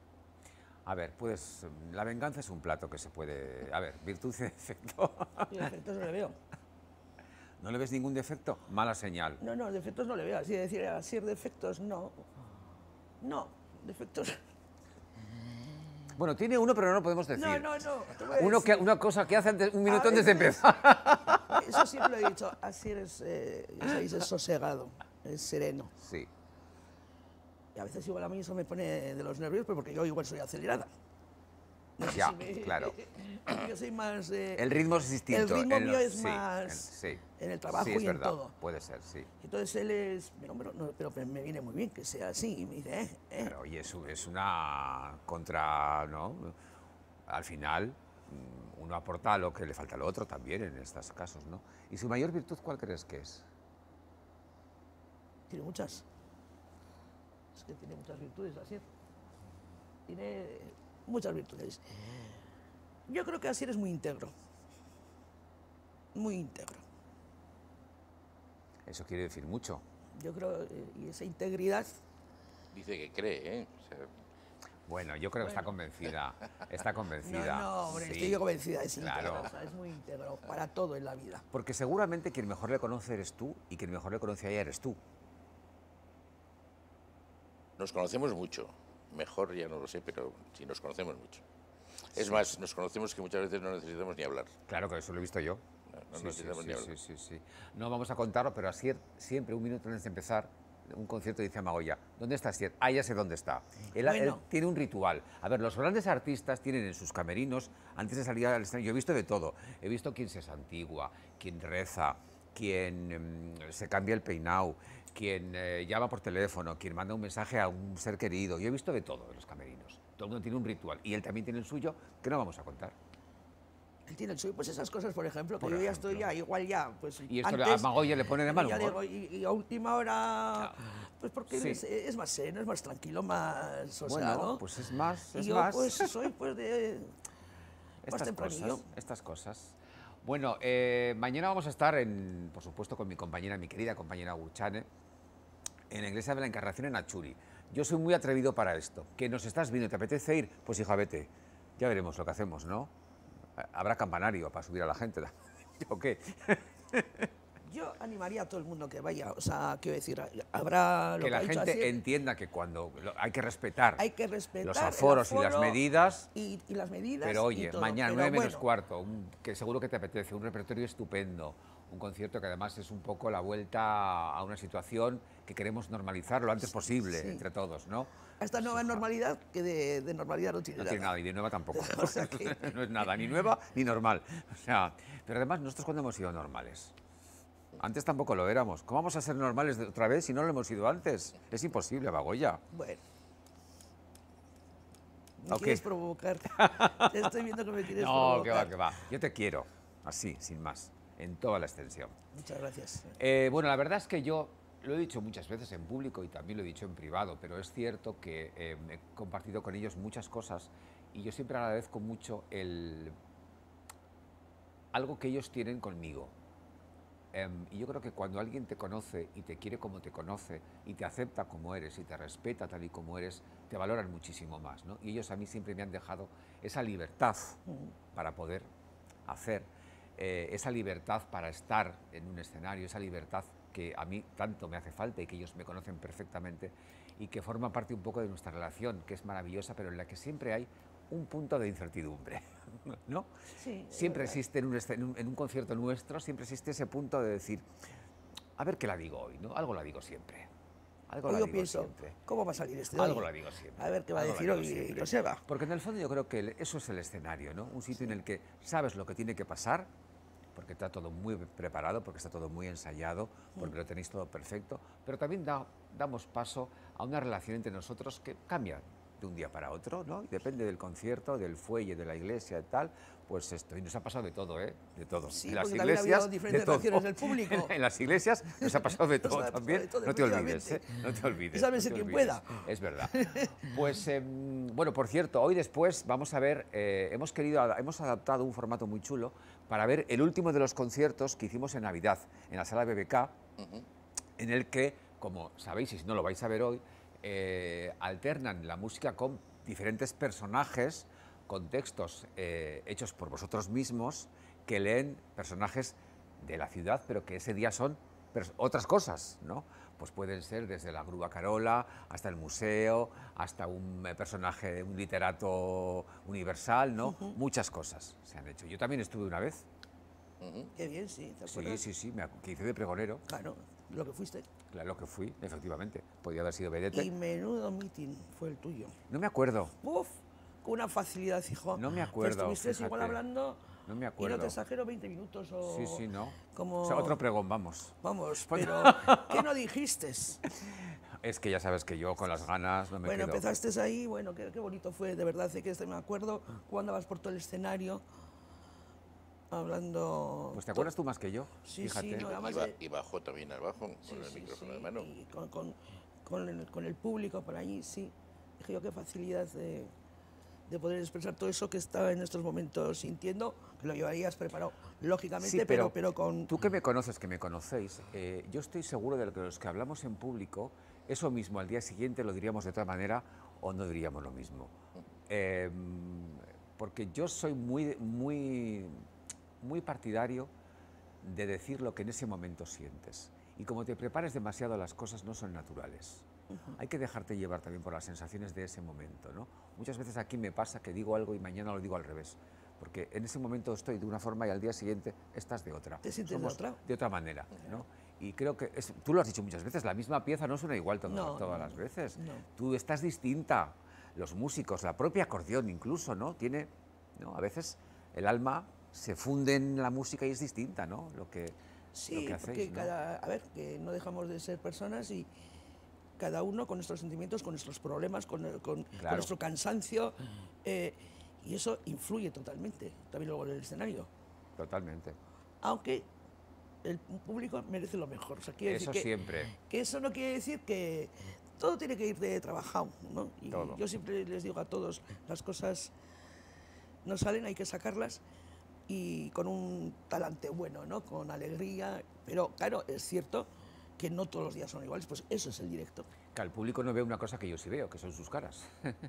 A ver, pues la venganza es un plato que se puede... A ver, virtud y defecto. Y defectos no le veo. ¿No le ves ningún defecto? Mala señal. No, no, defectos no le veo. Así decir, así defectos, no. No, defectos. Bueno, tiene uno, pero no lo podemos decir. No, no, no. te voy a Uno que, decir. una cosa que hace antes- un minuto A antes de veces- empezar. Eso siempre lo he dicho. Así eres, eh, ya sabéis, es sosegado, es sereno. Sí. Y a veces igual a mí eso me pone de los nervios, pero porque yo igual soy acelerada. Ya, Si me- claro. Yo soy más... eh, El ritmo es distinto. El ritmo en mío lo- es sí, más en- sí. en el trabajo Sí, es y en verdad, todo. puede ser, sí. Entonces él es... Pero, pero, no, pero me viene muy bien que sea así. Y me dice, eh, eh. Claro, y es, un- es una contra, ¿no? Al final, mm, uno aporta lo que le falta al otro también en estos casos, ¿no? ¿Y su mayor virtud cuál crees que es? Tiene muchas. Es que tiene muchas virtudes, así. Tiene muchas virtudes. Yo creo que así eres muy íntegro. Muy íntegro. Eso quiere decir mucho. Yo creo, eh, y esa integridad, Dice que cree, ¿eh? O sea, Bueno, yo creo que está convencida. Está convencida. no, no, hombre, sí. estoy yo convencida, es íntegro, Claro. o sea, es muy íntegro para todo en la vida. Porque seguramente quien mejor le conoce eres tú y quien mejor le conoce a ella eres tú. nos conocemos mucho. Mejor ya no lo sé, pero sí nos conocemos mucho. Es más, nos conocemos que muchas veces no necesitamos ni hablar. Claro que eso lo he visto yo. No, no Sí, sí, necesitamos sí, ni hablar. sí, sí, sí. No vamos a contarlo, pero Asier, siempre un minuto antes de empezar un concierto dice a Magoya, ¿dónde está Asier? Ah, ya sé dónde está. Él, él Bueno. tiene un ritual. A ver, los grandes artistas tienen en sus camerinos, antes de salir al escenario, yo he visto de todo. He visto quien se santigua, quien reza, quien mm, se cambia el peinado, quien eh, llama por teléfono, quien manda un mensaje a un ser querido. Yo he visto de todo en los camerinos. Todo el mundo tiene un ritual. Y él también tiene el suyo, que no vamos a contar. Él tiene el suyo, pues esas cosas, por ejemplo, que Por yo ya ejemplo. estoy ya, igual ya, pues Y esto antes, a Magoya le pone de mal ya humor. digo, y, y a última hora, pues porque Sí. es, es más sereno, es más tranquilo, más sosegado. Bueno, pues es más, y es yo más. pues soy pues de... más estas tempranillo. cosas, estas cosas. Bueno, eh, mañana vamos a estar, en, por supuesto, con mi compañera, mi querida compañera Gurchane, en la Iglesia de la Encarnación en Achuri. Yo soy muy atrevido para esto. ¿Que nos estás viendo? ¿Te apetece ir? Pues hija, vete. Ya veremos lo que hacemos, ¿no? Habrá campanario para subir a la gente. ¿O qué? Yo animaría a todo el mundo que vaya, o sea, quiero decir, habrá lo Que la ha dicho gente Asier, entienda que cuando lo- hay que respetar hay que respetar los el aforos y las aforo medidas. y, y las medidas. Pero y oye, todo. mañana Pero nueve menos bueno, cuarto, un- que seguro que te apetece, un repertorio estupendo, un concierto que además es un poco la vuelta a una situación que queremos normalizar lo antes posible sí. entre todos, ¿no? a esta nueva normalidad que de, de normalidad no tiene No nada. tiene nada, y de nueva tampoco. O sea que- No es nada, ni nueva ni normal. O sea, pero además nosotros cuando hemos sido normales. Antes tampoco lo éramos. ¿Cómo vamos a ser normales de otra vez si no lo hemos sido antes? Es imposible, Bagoya. Bueno. Me Ok. quieres provocar. Te estoy viendo que me quieres No, provocar. que va, que va. Yo te quiero, así, sin más, en toda la extensión. Muchas gracias. Eh, bueno, la verdad es que yo lo he dicho muchas veces en público y también lo he dicho en privado, pero es cierto que eh, he compartido con ellos muchas cosas y yo siempre agradezco mucho el, algo que ellos tienen conmigo. Em, y yo creo que cuando alguien te conoce y te quiere como te conoce y te acepta como eres y te respeta tal y como eres, te valoran muchísimo más, ¿no? Y ellos a mí siempre me han dejado esa libertad para poder hacer, eh, esa libertad para estar en un escenario, esa libertad que a mí tanto me hace falta y que ellos me conocen perfectamente y que forma parte un poco de nuestra relación, que es maravillosa, pero en la que siempre hay un punto de incertidumbre, ¿no? Sí, es Siempre verdad. existe en un, escen- en un- en un concierto nuestro, siempre existe ese punto de decir, a ver qué la digo hoy, ¿no? Algo la digo siempre. Algo Hoy la yo digo pienso, siempre. ¿cómo va a salir este Algo hoy? la digo siempre. A ver qué va a Algo la decir digo hoy siempre. Joseba. Porque en el fondo yo creo que el- eso es el escenario, ¿no? Un sitio en el que sabes lo que tiene que pasar, porque está todo muy preparado, porque está todo muy ensayado, porque lo tenéis todo perfecto, pero también da- damos paso a una relación entre nosotros que cambia de un día para otro, ¿no? Y depende del concierto, del fuelle, de la iglesia y tal, pues esto, y nos ha pasado de todo, ¿eh? De todo. Sí, en las porque también ha iglesias, habido diferentes de todo. reacciones del público. En, en las iglesias nos ha pasado de Nos ha todo pasado también, de todo, no te olvides, ¿eh? efectivamente. No te olvides. Y sálvese no te quien olvides. pueda. Es verdad. Pues, em, bueno, por cierto, hoy después vamos a ver, eh, hemos querido, hemos adaptado un formato muy chulo para ver el último de los conciertos que hicimos en Navidad, en la sala B B K, en el que, como sabéis, y si no lo vais a ver hoy, eh, alternan la música con diferentes personajes, con textos eh, hechos por vosotros mismos, que leen personajes de la ciudad, pero que ese día son pers- otras cosas, ¿no? Pues pueden ser desde la grúa Carola, hasta el museo, hasta un eh, personaje, un literato universal, ¿no? Muchas cosas se han hecho. Yo también estuve una vez, Qué bien, sí, ¿te sí, acuerdas? sí, sí, me ac- que hice de pregonero, Claro, lo que fuiste. claro que fui, efectivamente, podía haber sido vedette. Y menudo meeting fue el tuyo. No me acuerdo, Uf, con una facilidad, hijo. No me Pues acuerdo, estuviste igual fíjate. hablando... No me Y acuerdo. no te exagero, veinte minutos o... Sí, sí, ¿no? Como... O sea, otro pregón, vamos. Vamos, pero ¿qué no dijiste? Es que ya sabes que yo con las ganas no me Bueno, quedo. empezaste ahí, bueno, qué, qué bonito fue, de verdad, sé que este me acuerdo, cuando vas por todo el escenario, hablando... Pues te acuerdas tú más que yo, Sí, fíjate. sí, no, además Y, ba- de- y bajó también al bajo, Sí, con el sí, micrófono sí, de mano. y con, con, con el, con el público por allí, sí. Dije yo qué facilidad de, de poder expresar todo eso que estaba en estos momentos sintiendo, que lo llevarías preparado, lógicamente, Sí, pero, pero con... Tú que me conoces, que me conocéis, eh, yo estoy seguro de que los que hablamos en público, eso mismo al día siguiente lo diríamos de otra manera o no diríamos lo mismo. Eh, porque yo soy muy, muy, muy partidario de decir lo que en ese momento sientes. Y como te prepares demasiado, las cosas no son naturales. Uh-huh. Hay que dejarte llevar también por las sensaciones de ese momento, ¿no? Muchas veces aquí me pasa que digo algo y mañana lo digo al revés. Porque en ese momento estoy de una forma y al día siguiente estás de otra. ¿Te sientes Somos de otra? De otra manera, ¿no? Y creo que, es, tú lo has dicho muchas veces, la misma pieza no suena igual todo, No, todas no, las veces. no. Tú estás distinta, los músicos, la propia acordeón incluso, ¿no? Tiene, ¿no? A veces el alma se funde en la música y es distinta, ¿no? Lo que, Sí, lo que hacéis, porque ¿no? cada, a ver, que no dejamos de ser personas y cada uno con nuestros sentimientos, con nuestros problemas, con, con, Claro. con nuestro cansancio, eh, y eso influye totalmente, también luego en el escenario. Totalmente. Aunque el público merece lo mejor. O sea, quiere Eso decir que, siempre. que eso no quiere decir que todo tiene que ir de trabajado, ¿no? Y Todo. yo siempre les digo a todos, las cosas no salen, hay que sacarlas y con un talante bueno, ¿no? Con alegría, pero claro, es cierto que no todos los días son iguales, pues eso es el directo. Que el público no ve una cosa que yo sí veo, que son sus caras.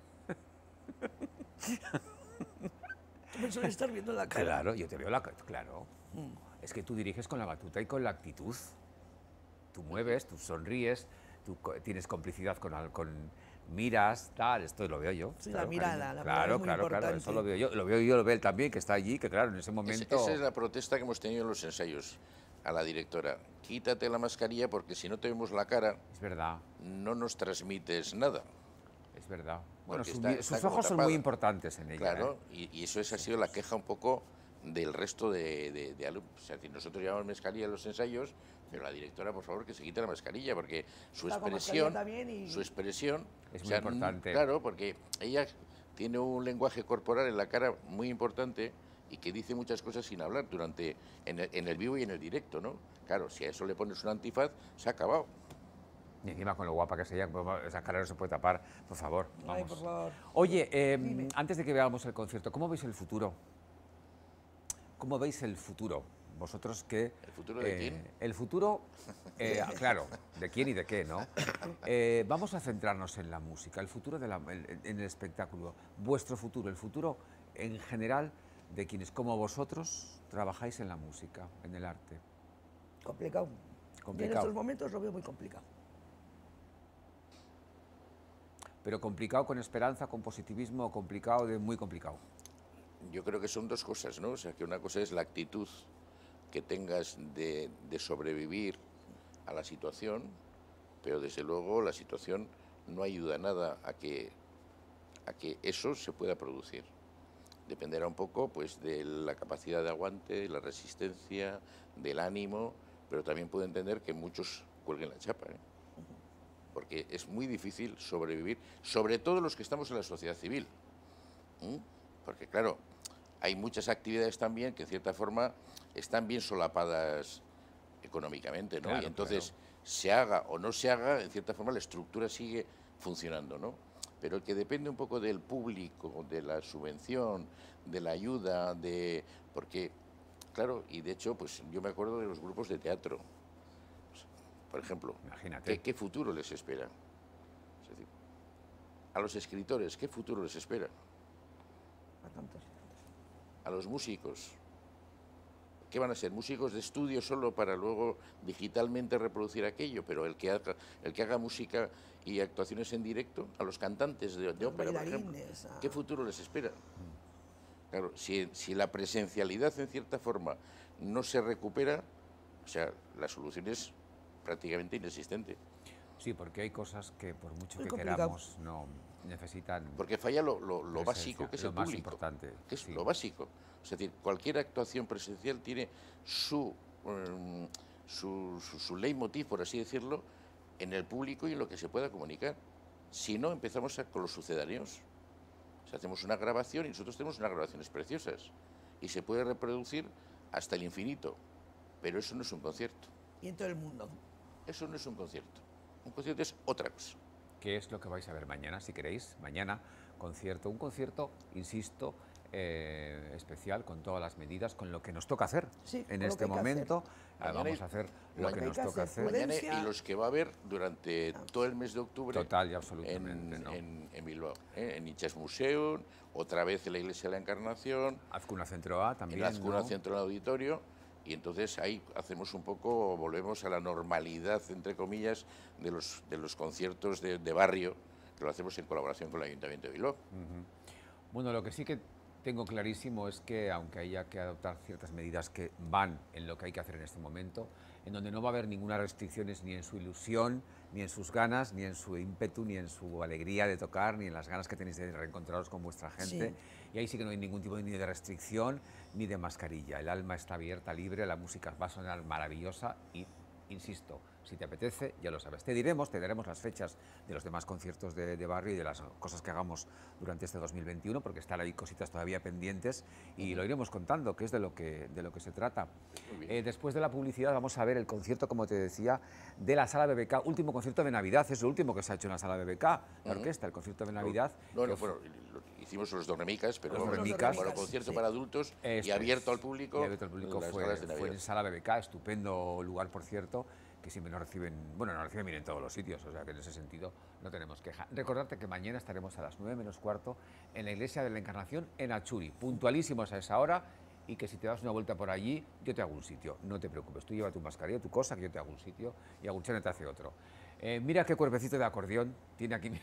Tú me sueles estar viendo la cara. Claro, yo te veo la cara, claro. Mm. Es que tú diriges con la batuta y con la actitud. Tú mueves, tú sonríes, tú co tienes complicidad con, al, con miras, tal, esto lo veo yo. Sí, claro, la mirada, cariño. la claro, mirada es muy claro, claro, importante. eso lo veo yo, lo veo yo, lo ve él también, que está allí, que claro, en ese momento... Es, esa es la protesta que hemos tenido en los ensayos a la directora. Quítate la mascarilla porque si no te vemos la cara, Es verdad, no nos transmites nada. es verdad. Bueno, Porque su- está- está sus como ojos son tapada. muy importantes en ella. Claro, ¿eh? y, y eso es, ha sido la queja un poco del resto de, de, de alumnos. O sea, si nosotros llevamos mascarilla en los ensayos, pero la directora, por favor, que se quite la mascarilla, porque su Está con expresión, mascarilla también y- su expresión... Es o muy sea, importante. Claro, porque ella tiene un lenguaje corporal en la cara muy importante y que dice muchas cosas sin hablar durante en el, en el vivo y en el directo, ¿no? Claro, si a eso le pones un antifaz, se ha acabado. Y encima con lo guapa que es ella, esa cara no se puede tapar, por favor. Vamos. Ay, por favor. Oye, eh, Dime. antes de que veamos el concierto, ¿cómo veis el futuro? ¿Cómo veis el futuro? Vosotros que... ¿El futuro de eh, quién? El futuro, eh, claro, de quién y de qué, ¿no? Eh, vamos a centrarnos en la música, el futuro de la- el- en el espectáculo, vuestro futuro, el futuro en general de quienes como vosotros trabajáis en la música, en el arte. Complicado. Y en Complicado. estos momentos lo veo muy complicado. Pero complicado con esperanza, con positivismo, o complicado de muy complicado. Yo creo que son dos cosas, ¿no? O sea, que una cosa es la actitud que tengas de, de sobrevivir a la situación, pero desde luego la situación no ayuda nada a que, a que eso se pueda producir. Dependerá un poco pues, de la capacidad de aguante, la resistencia, del ánimo, pero también puedo entender que muchos cuelguen la chapa, ¿eh? Porque es muy difícil sobrevivir, sobre todo los que estamos en la sociedad civil. ¿Mm? Porque claro, hay muchas actividades también que en cierta forma están bien solapadas económicamente, ¿no? Claro, y entonces, claro. se haga o no se haga, en cierta forma la estructura sigue funcionando, ¿no? Pero el que depende un poco del público, de la subvención, de la ayuda, de... Porque, claro, y de hecho, pues yo me acuerdo de los grupos de teatro, por ejemplo. Imagínate. ¿Qué, qué futuro les espera? Es decir, a los escritores, ¿qué futuro les espera? A tantos. A los músicos, ¿qué van a ser? ¿Músicos de estudio solo para luego digitalmente reproducir aquello? Pero el que haga, el que haga música y actuaciones en directo, a los cantantes de, de Los ópera, por ejemplo, bailarines, a- ¿qué futuro les espera? Claro, si, si la presencialidad en cierta forma no se recupera, o sea, la solución es prácticamente inexistente. Sí, porque hay cosas que por mucho Muy que complicado. queramos, no... necesitan... Porque falla lo, lo, lo presencia, básico, que es lo el más público. importante, Que es sí. lo básico. Es decir, cualquier actuación presencial tiene su, um, su, su, su leitmotiv, por así decirlo, en el público y en lo que se pueda comunicar. Si no, empezamos a, con los sucedáneos. O sea, hacemos una grabación y nosotros tenemos unas grabaciones preciosas. Y se puede reproducir hasta el infinito. Pero eso no es un concierto. Y en todo el mundo. Eso no es un concierto. Un concierto es otra cosa. ¿Qué es lo que vais a ver mañana, si queréis? Mañana, concierto. Un concierto, insisto, eh, especial, con todas las medidas, con lo que nos toca hacer Sí, en con lo este que hay que momento. hacer. Ah, Mañana vamos hay- a hacer lo mañana que hay nos que toca hacer hacer. Mañana Prudencia. y los que va a haber durante todo el mes de octubre Total y absolutamente, en, ¿no? en, en Bilbao. ¿eh? En Itxas Museum, otra vez en la Iglesia de la Encarnación, Azcuna Centro A también, en la Azcuna ¿no? Centro del Auditorio, y entonces ahí hacemos un poco, volvemos a la normalidad, entre comillas, de los, de los conciertos de, de barrio, que lo hacemos en colaboración con el Ayuntamiento de Bilbao. Bueno, lo que sí que tengo clarísimo es que, aunque haya que adoptar ciertas medidas que van en lo que hay que hacer en este momento, en donde no va a haber ninguna restricciones ni en su ilusión, ni en sus ganas, ni en su ímpetu, ni en su alegría de tocar, ni en las ganas que tenéis de reencontraros con vuestra gente. Sí. Y ahí sí que no hay ningún tipo ni de restricción ni de mascarilla. El alma está abierta, libre, la música va a sonar maravillosa y, insisto, si te apetece, ya lo sabes. Te diremos, te daremos las fechas de los demás conciertos de, de barrio y de las cosas que hagamos durante este dos mil veintiuno, porque están ahí cositas todavía pendientes y lo iremos contando, que es de lo que, de lo que se trata. Muy bien. Eh, después de la publicidad vamos a ver el concierto, como te decía, de la Sala B B K, último concierto de Navidad, es lo último que se ha hecho en la Sala B B K, la Ujú. orquesta, el concierto de Navidad. No, no, que bueno, lo- hicimos los Dornemicas, pero Los vamos, Dornemicas. bueno, concierto Sí. para adultos Esto y abierto es. al público. Y abierto al público las fue, salas de fue Navidad. en Sala B B K, estupendo lugar, por cierto, que siempre nos reciben, bueno, nos reciben bien en todos los sitios, o sea que en ese sentido no tenemos queja. Recordarte que mañana estaremos a las nueve menos cuarto en la Iglesia de la Encarnación en Achuri, puntualísimos a esa hora, y que si te das una vuelta por allí, yo te hago un sitio, no te preocupes, tú lleva tu mascarilla, tu cosa, que yo te hago un sitio y Agurchana te hace otro. Eh, mira qué cuerpecito de acordeón tiene aquí.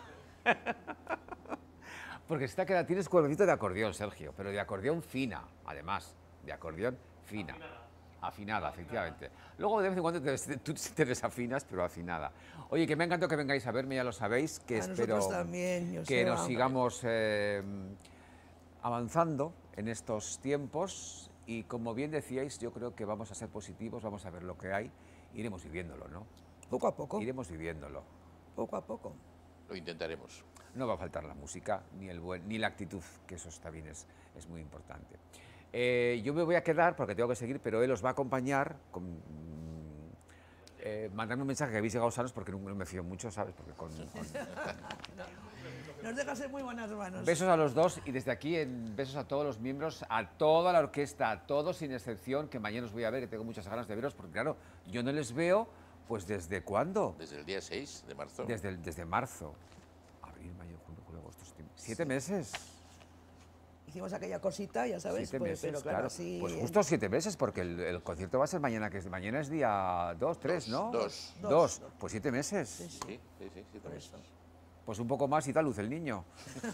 Porque está que tienes cuerpecito de acordeón, Sergio, pero de acordeón fina, además, de acordeón fina. Afinada, efectivamente. Luego de vez en cuando te, tú te desafinas, pero afinada. Oye, que me ha encantado que vengáis a verme, ya lo sabéis, que A espero nosotros también, Joseba. que nos sigamos eh, avanzando en estos tiempos y, como bien decíais, yo creo que vamos a ser positivos, vamos a ver lo que hay, iremos viviéndolo, ¿no? Poco a poco, Iremos viviéndolo. poco a poco. Lo intentaremos. No va a faltar la música, ni, el buen, ni la actitud, que eso también es, es muy importante. Eh, yo me voy a quedar porque tengo que seguir, pero él os va a acompañar con... Eh, mandadme un mensaje que habéis llegado sanos porque no me fío mucho, ¿sabes? Porque con, con- Nos dejas en muy buenas manos. Besos a los dos y desde aquí en besos a todos los miembros, a toda la orquesta, a todos sin excepción, que mañana os voy a ver, que tengo muchas ganas de veros, porque claro, yo no les veo, pues ¿desde cuándo? Desde el día seis de marzo. Desde, el- desde marzo. Abril, mayo, junio, julio, agosto, septiembre. Siete meses. Hicimos aquella cosita, ya sabes, Siete pues, meses, pero claro, claro. así... Pues justo siete meses, porque el, el concierto va a ser mañana, que es, mañana es día dos, tres, ¿no? dos. Dos. Dos. Pues siete meses. Sí, sí, sí, siete meses. Pues un poco más y da luz el niño.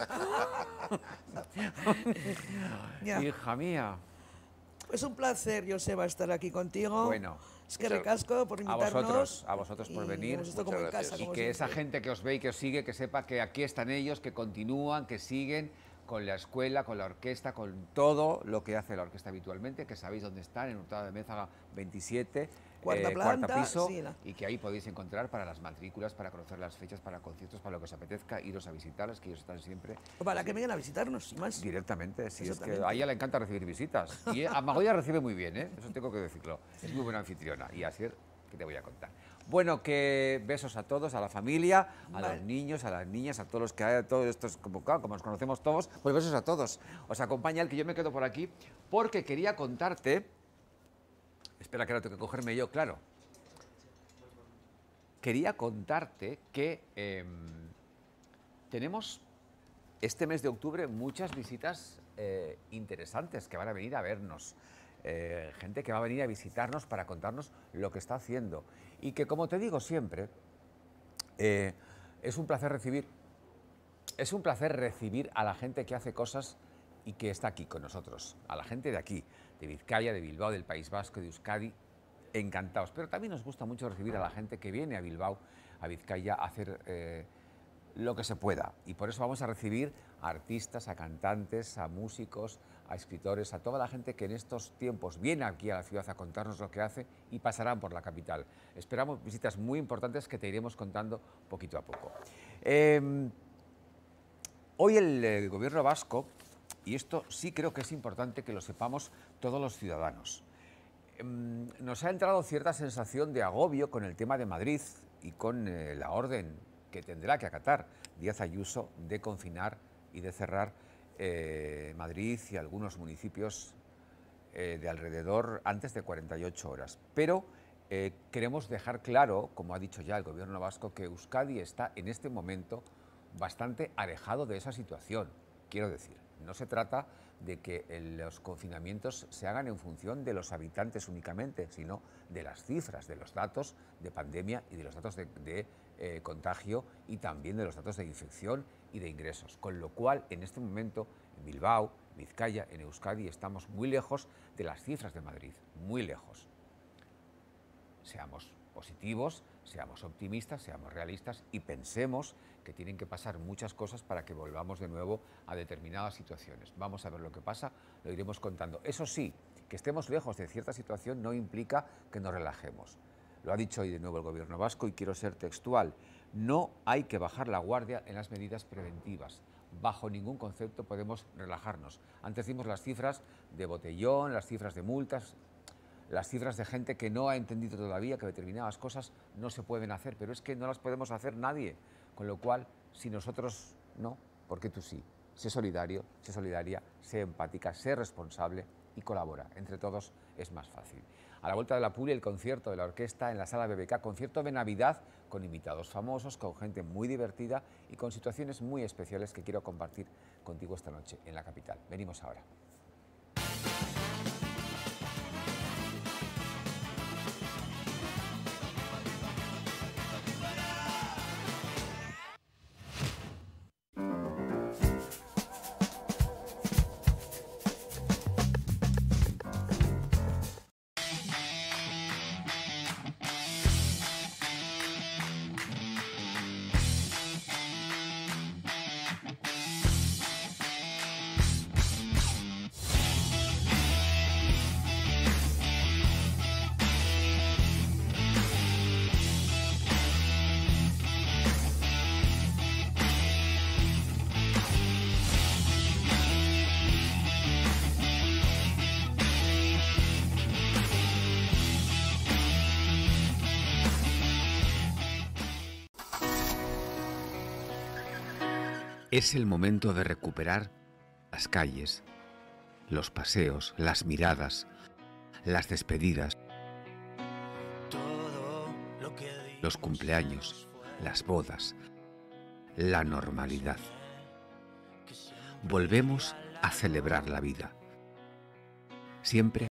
Ya. Hija mía. Es un placer, Joseba, estar aquí contigo. Bueno. Es que Muchas- recasco por A invitarnos. vosotros, a vosotros por y venir. hemos estado como en Muchas casa, gracias. Y como que esa siempre. gente que os ve y que os sigue, que sepa que aquí están ellos, que continúan, que siguen con la escuela, con la orquesta, con todo lo que hace la orquesta habitualmente, que sabéis dónde están, en Hurtado de Mézaga veintisiete, Cuarta eh, planta, piso, sí, la- y que ahí podéis encontrar para las matrículas, para conocer las fechas, para conciertos, para lo que os apetezca, iros a visitarles, que ellos están siempre Para que vengan a visitarnos, sin más. directamente. Si es que Exactamente. a ella le encanta recibir visitas. Y a Magoya recibe muy bien, ¿eh? Eso tengo que decirlo. Es muy buena anfitriona. Y así, que te voy a contar. Bueno, que besos a todos, a la familia, a Vale. los niños, a las niñas, a todos los que hay, a todos estos, como, claro, como nos conocemos todos, pues besos a todos. Os acompaña el que yo me quedo por aquí, porque quería contarte. Espera, que ahora tengo que cogerme yo, claro. Quería contarte que em, tenemos este mes de octubre muchas visitas eh, interesantes que van a venir a vernos. Eh, gente que va a venir a visitarnos para contarnos lo que está haciendo. Y que, como te digo siempre, eh, es un placer recibir, es un placer recibir a la gente que hace cosas y que está aquí con nosotros, a la gente de aquí, de Vizcaya, de Bilbao, del País Vasco, de Euskadi, encantados. Pero también nos gusta mucho recibir a la gente que viene a Bilbao, a Vizcaya, a hacer eh, lo que se pueda. Y por eso vamos a recibir a artistas, a cantantes, a músicos, a escritores, a toda la gente que en estos tiempos viene aquí a la ciudad a contarnos lo que hace y pasarán por la capital. Esperamos visitas muy importantes que te iremos contando poquito a poco. Eh, hoy el, el gobierno vasco, y esto sí creo que es importante que lo sepamos todos los ciudadanos, eh, nos ha entrado cierta sensación de agobio con el tema de Madrid y con eh, la orden que tendrá que acatar Díaz Ayuso de confinar y de cerrar eh, Madrid y algunos municipios eh, de alrededor antes de cuarenta y ocho horas. Pero eh, queremos dejar claro, como ha dicho ya el gobierno vasco, que Euskadi está en este momento bastante alejado de esa situación. Quiero decir, no se trata de que los confinamientos se hagan en función de los habitantes únicamente, sino de las cifras, de los datos de pandemia y de los datos de, de eh, contagio y también de los datos de infección y de ingresos. Con lo cual, en este momento, en Bilbao, Vizcaya, en Euskadi, estamos muy lejos de las cifras de Madrid, muy lejos. Seamos positivos, seamos optimistas, seamos realistas y pensemos que tienen que pasar muchas cosas para que volvamos de nuevo a determinadas situaciones. Vamos a ver lo que pasa, lo iremos contando. Eso sí, que estemos lejos de cierta situación no implica que nos relajemos. Lo ha dicho hoy de nuevo el gobierno vasco y quiero ser textual. No hay que bajar la guardia en las medidas preventivas. Bajo ningún concepto podemos relajarnos. Antes dimos las cifras de botellón, las cifras de multas, las cifras de gente que no ha entendido todavía que determinadas cosas no se pueden hacer, pero es que no las podemos hacer nadie. Con lo cual, si nosotros no, ¿por qué tú sí? Sé solidario, sé solidaria, sé empática, sé responsable y colabora. Entre todos es más fácil. A la vuelta de la Puli, el concierto de la orquesta en la Sala B B K, concierto de Navidad con invitados famosos, con gente muy divertida y con situaciones muy especiales que quiero compartir contigo esta noche en la capital. Venimos ahora. Es el momento de recuperar las calles, los paseos, las miradas, las despedidas, los cumpleaños, las bodas, la normalidad. Volvemos a celebrar la vida, siempre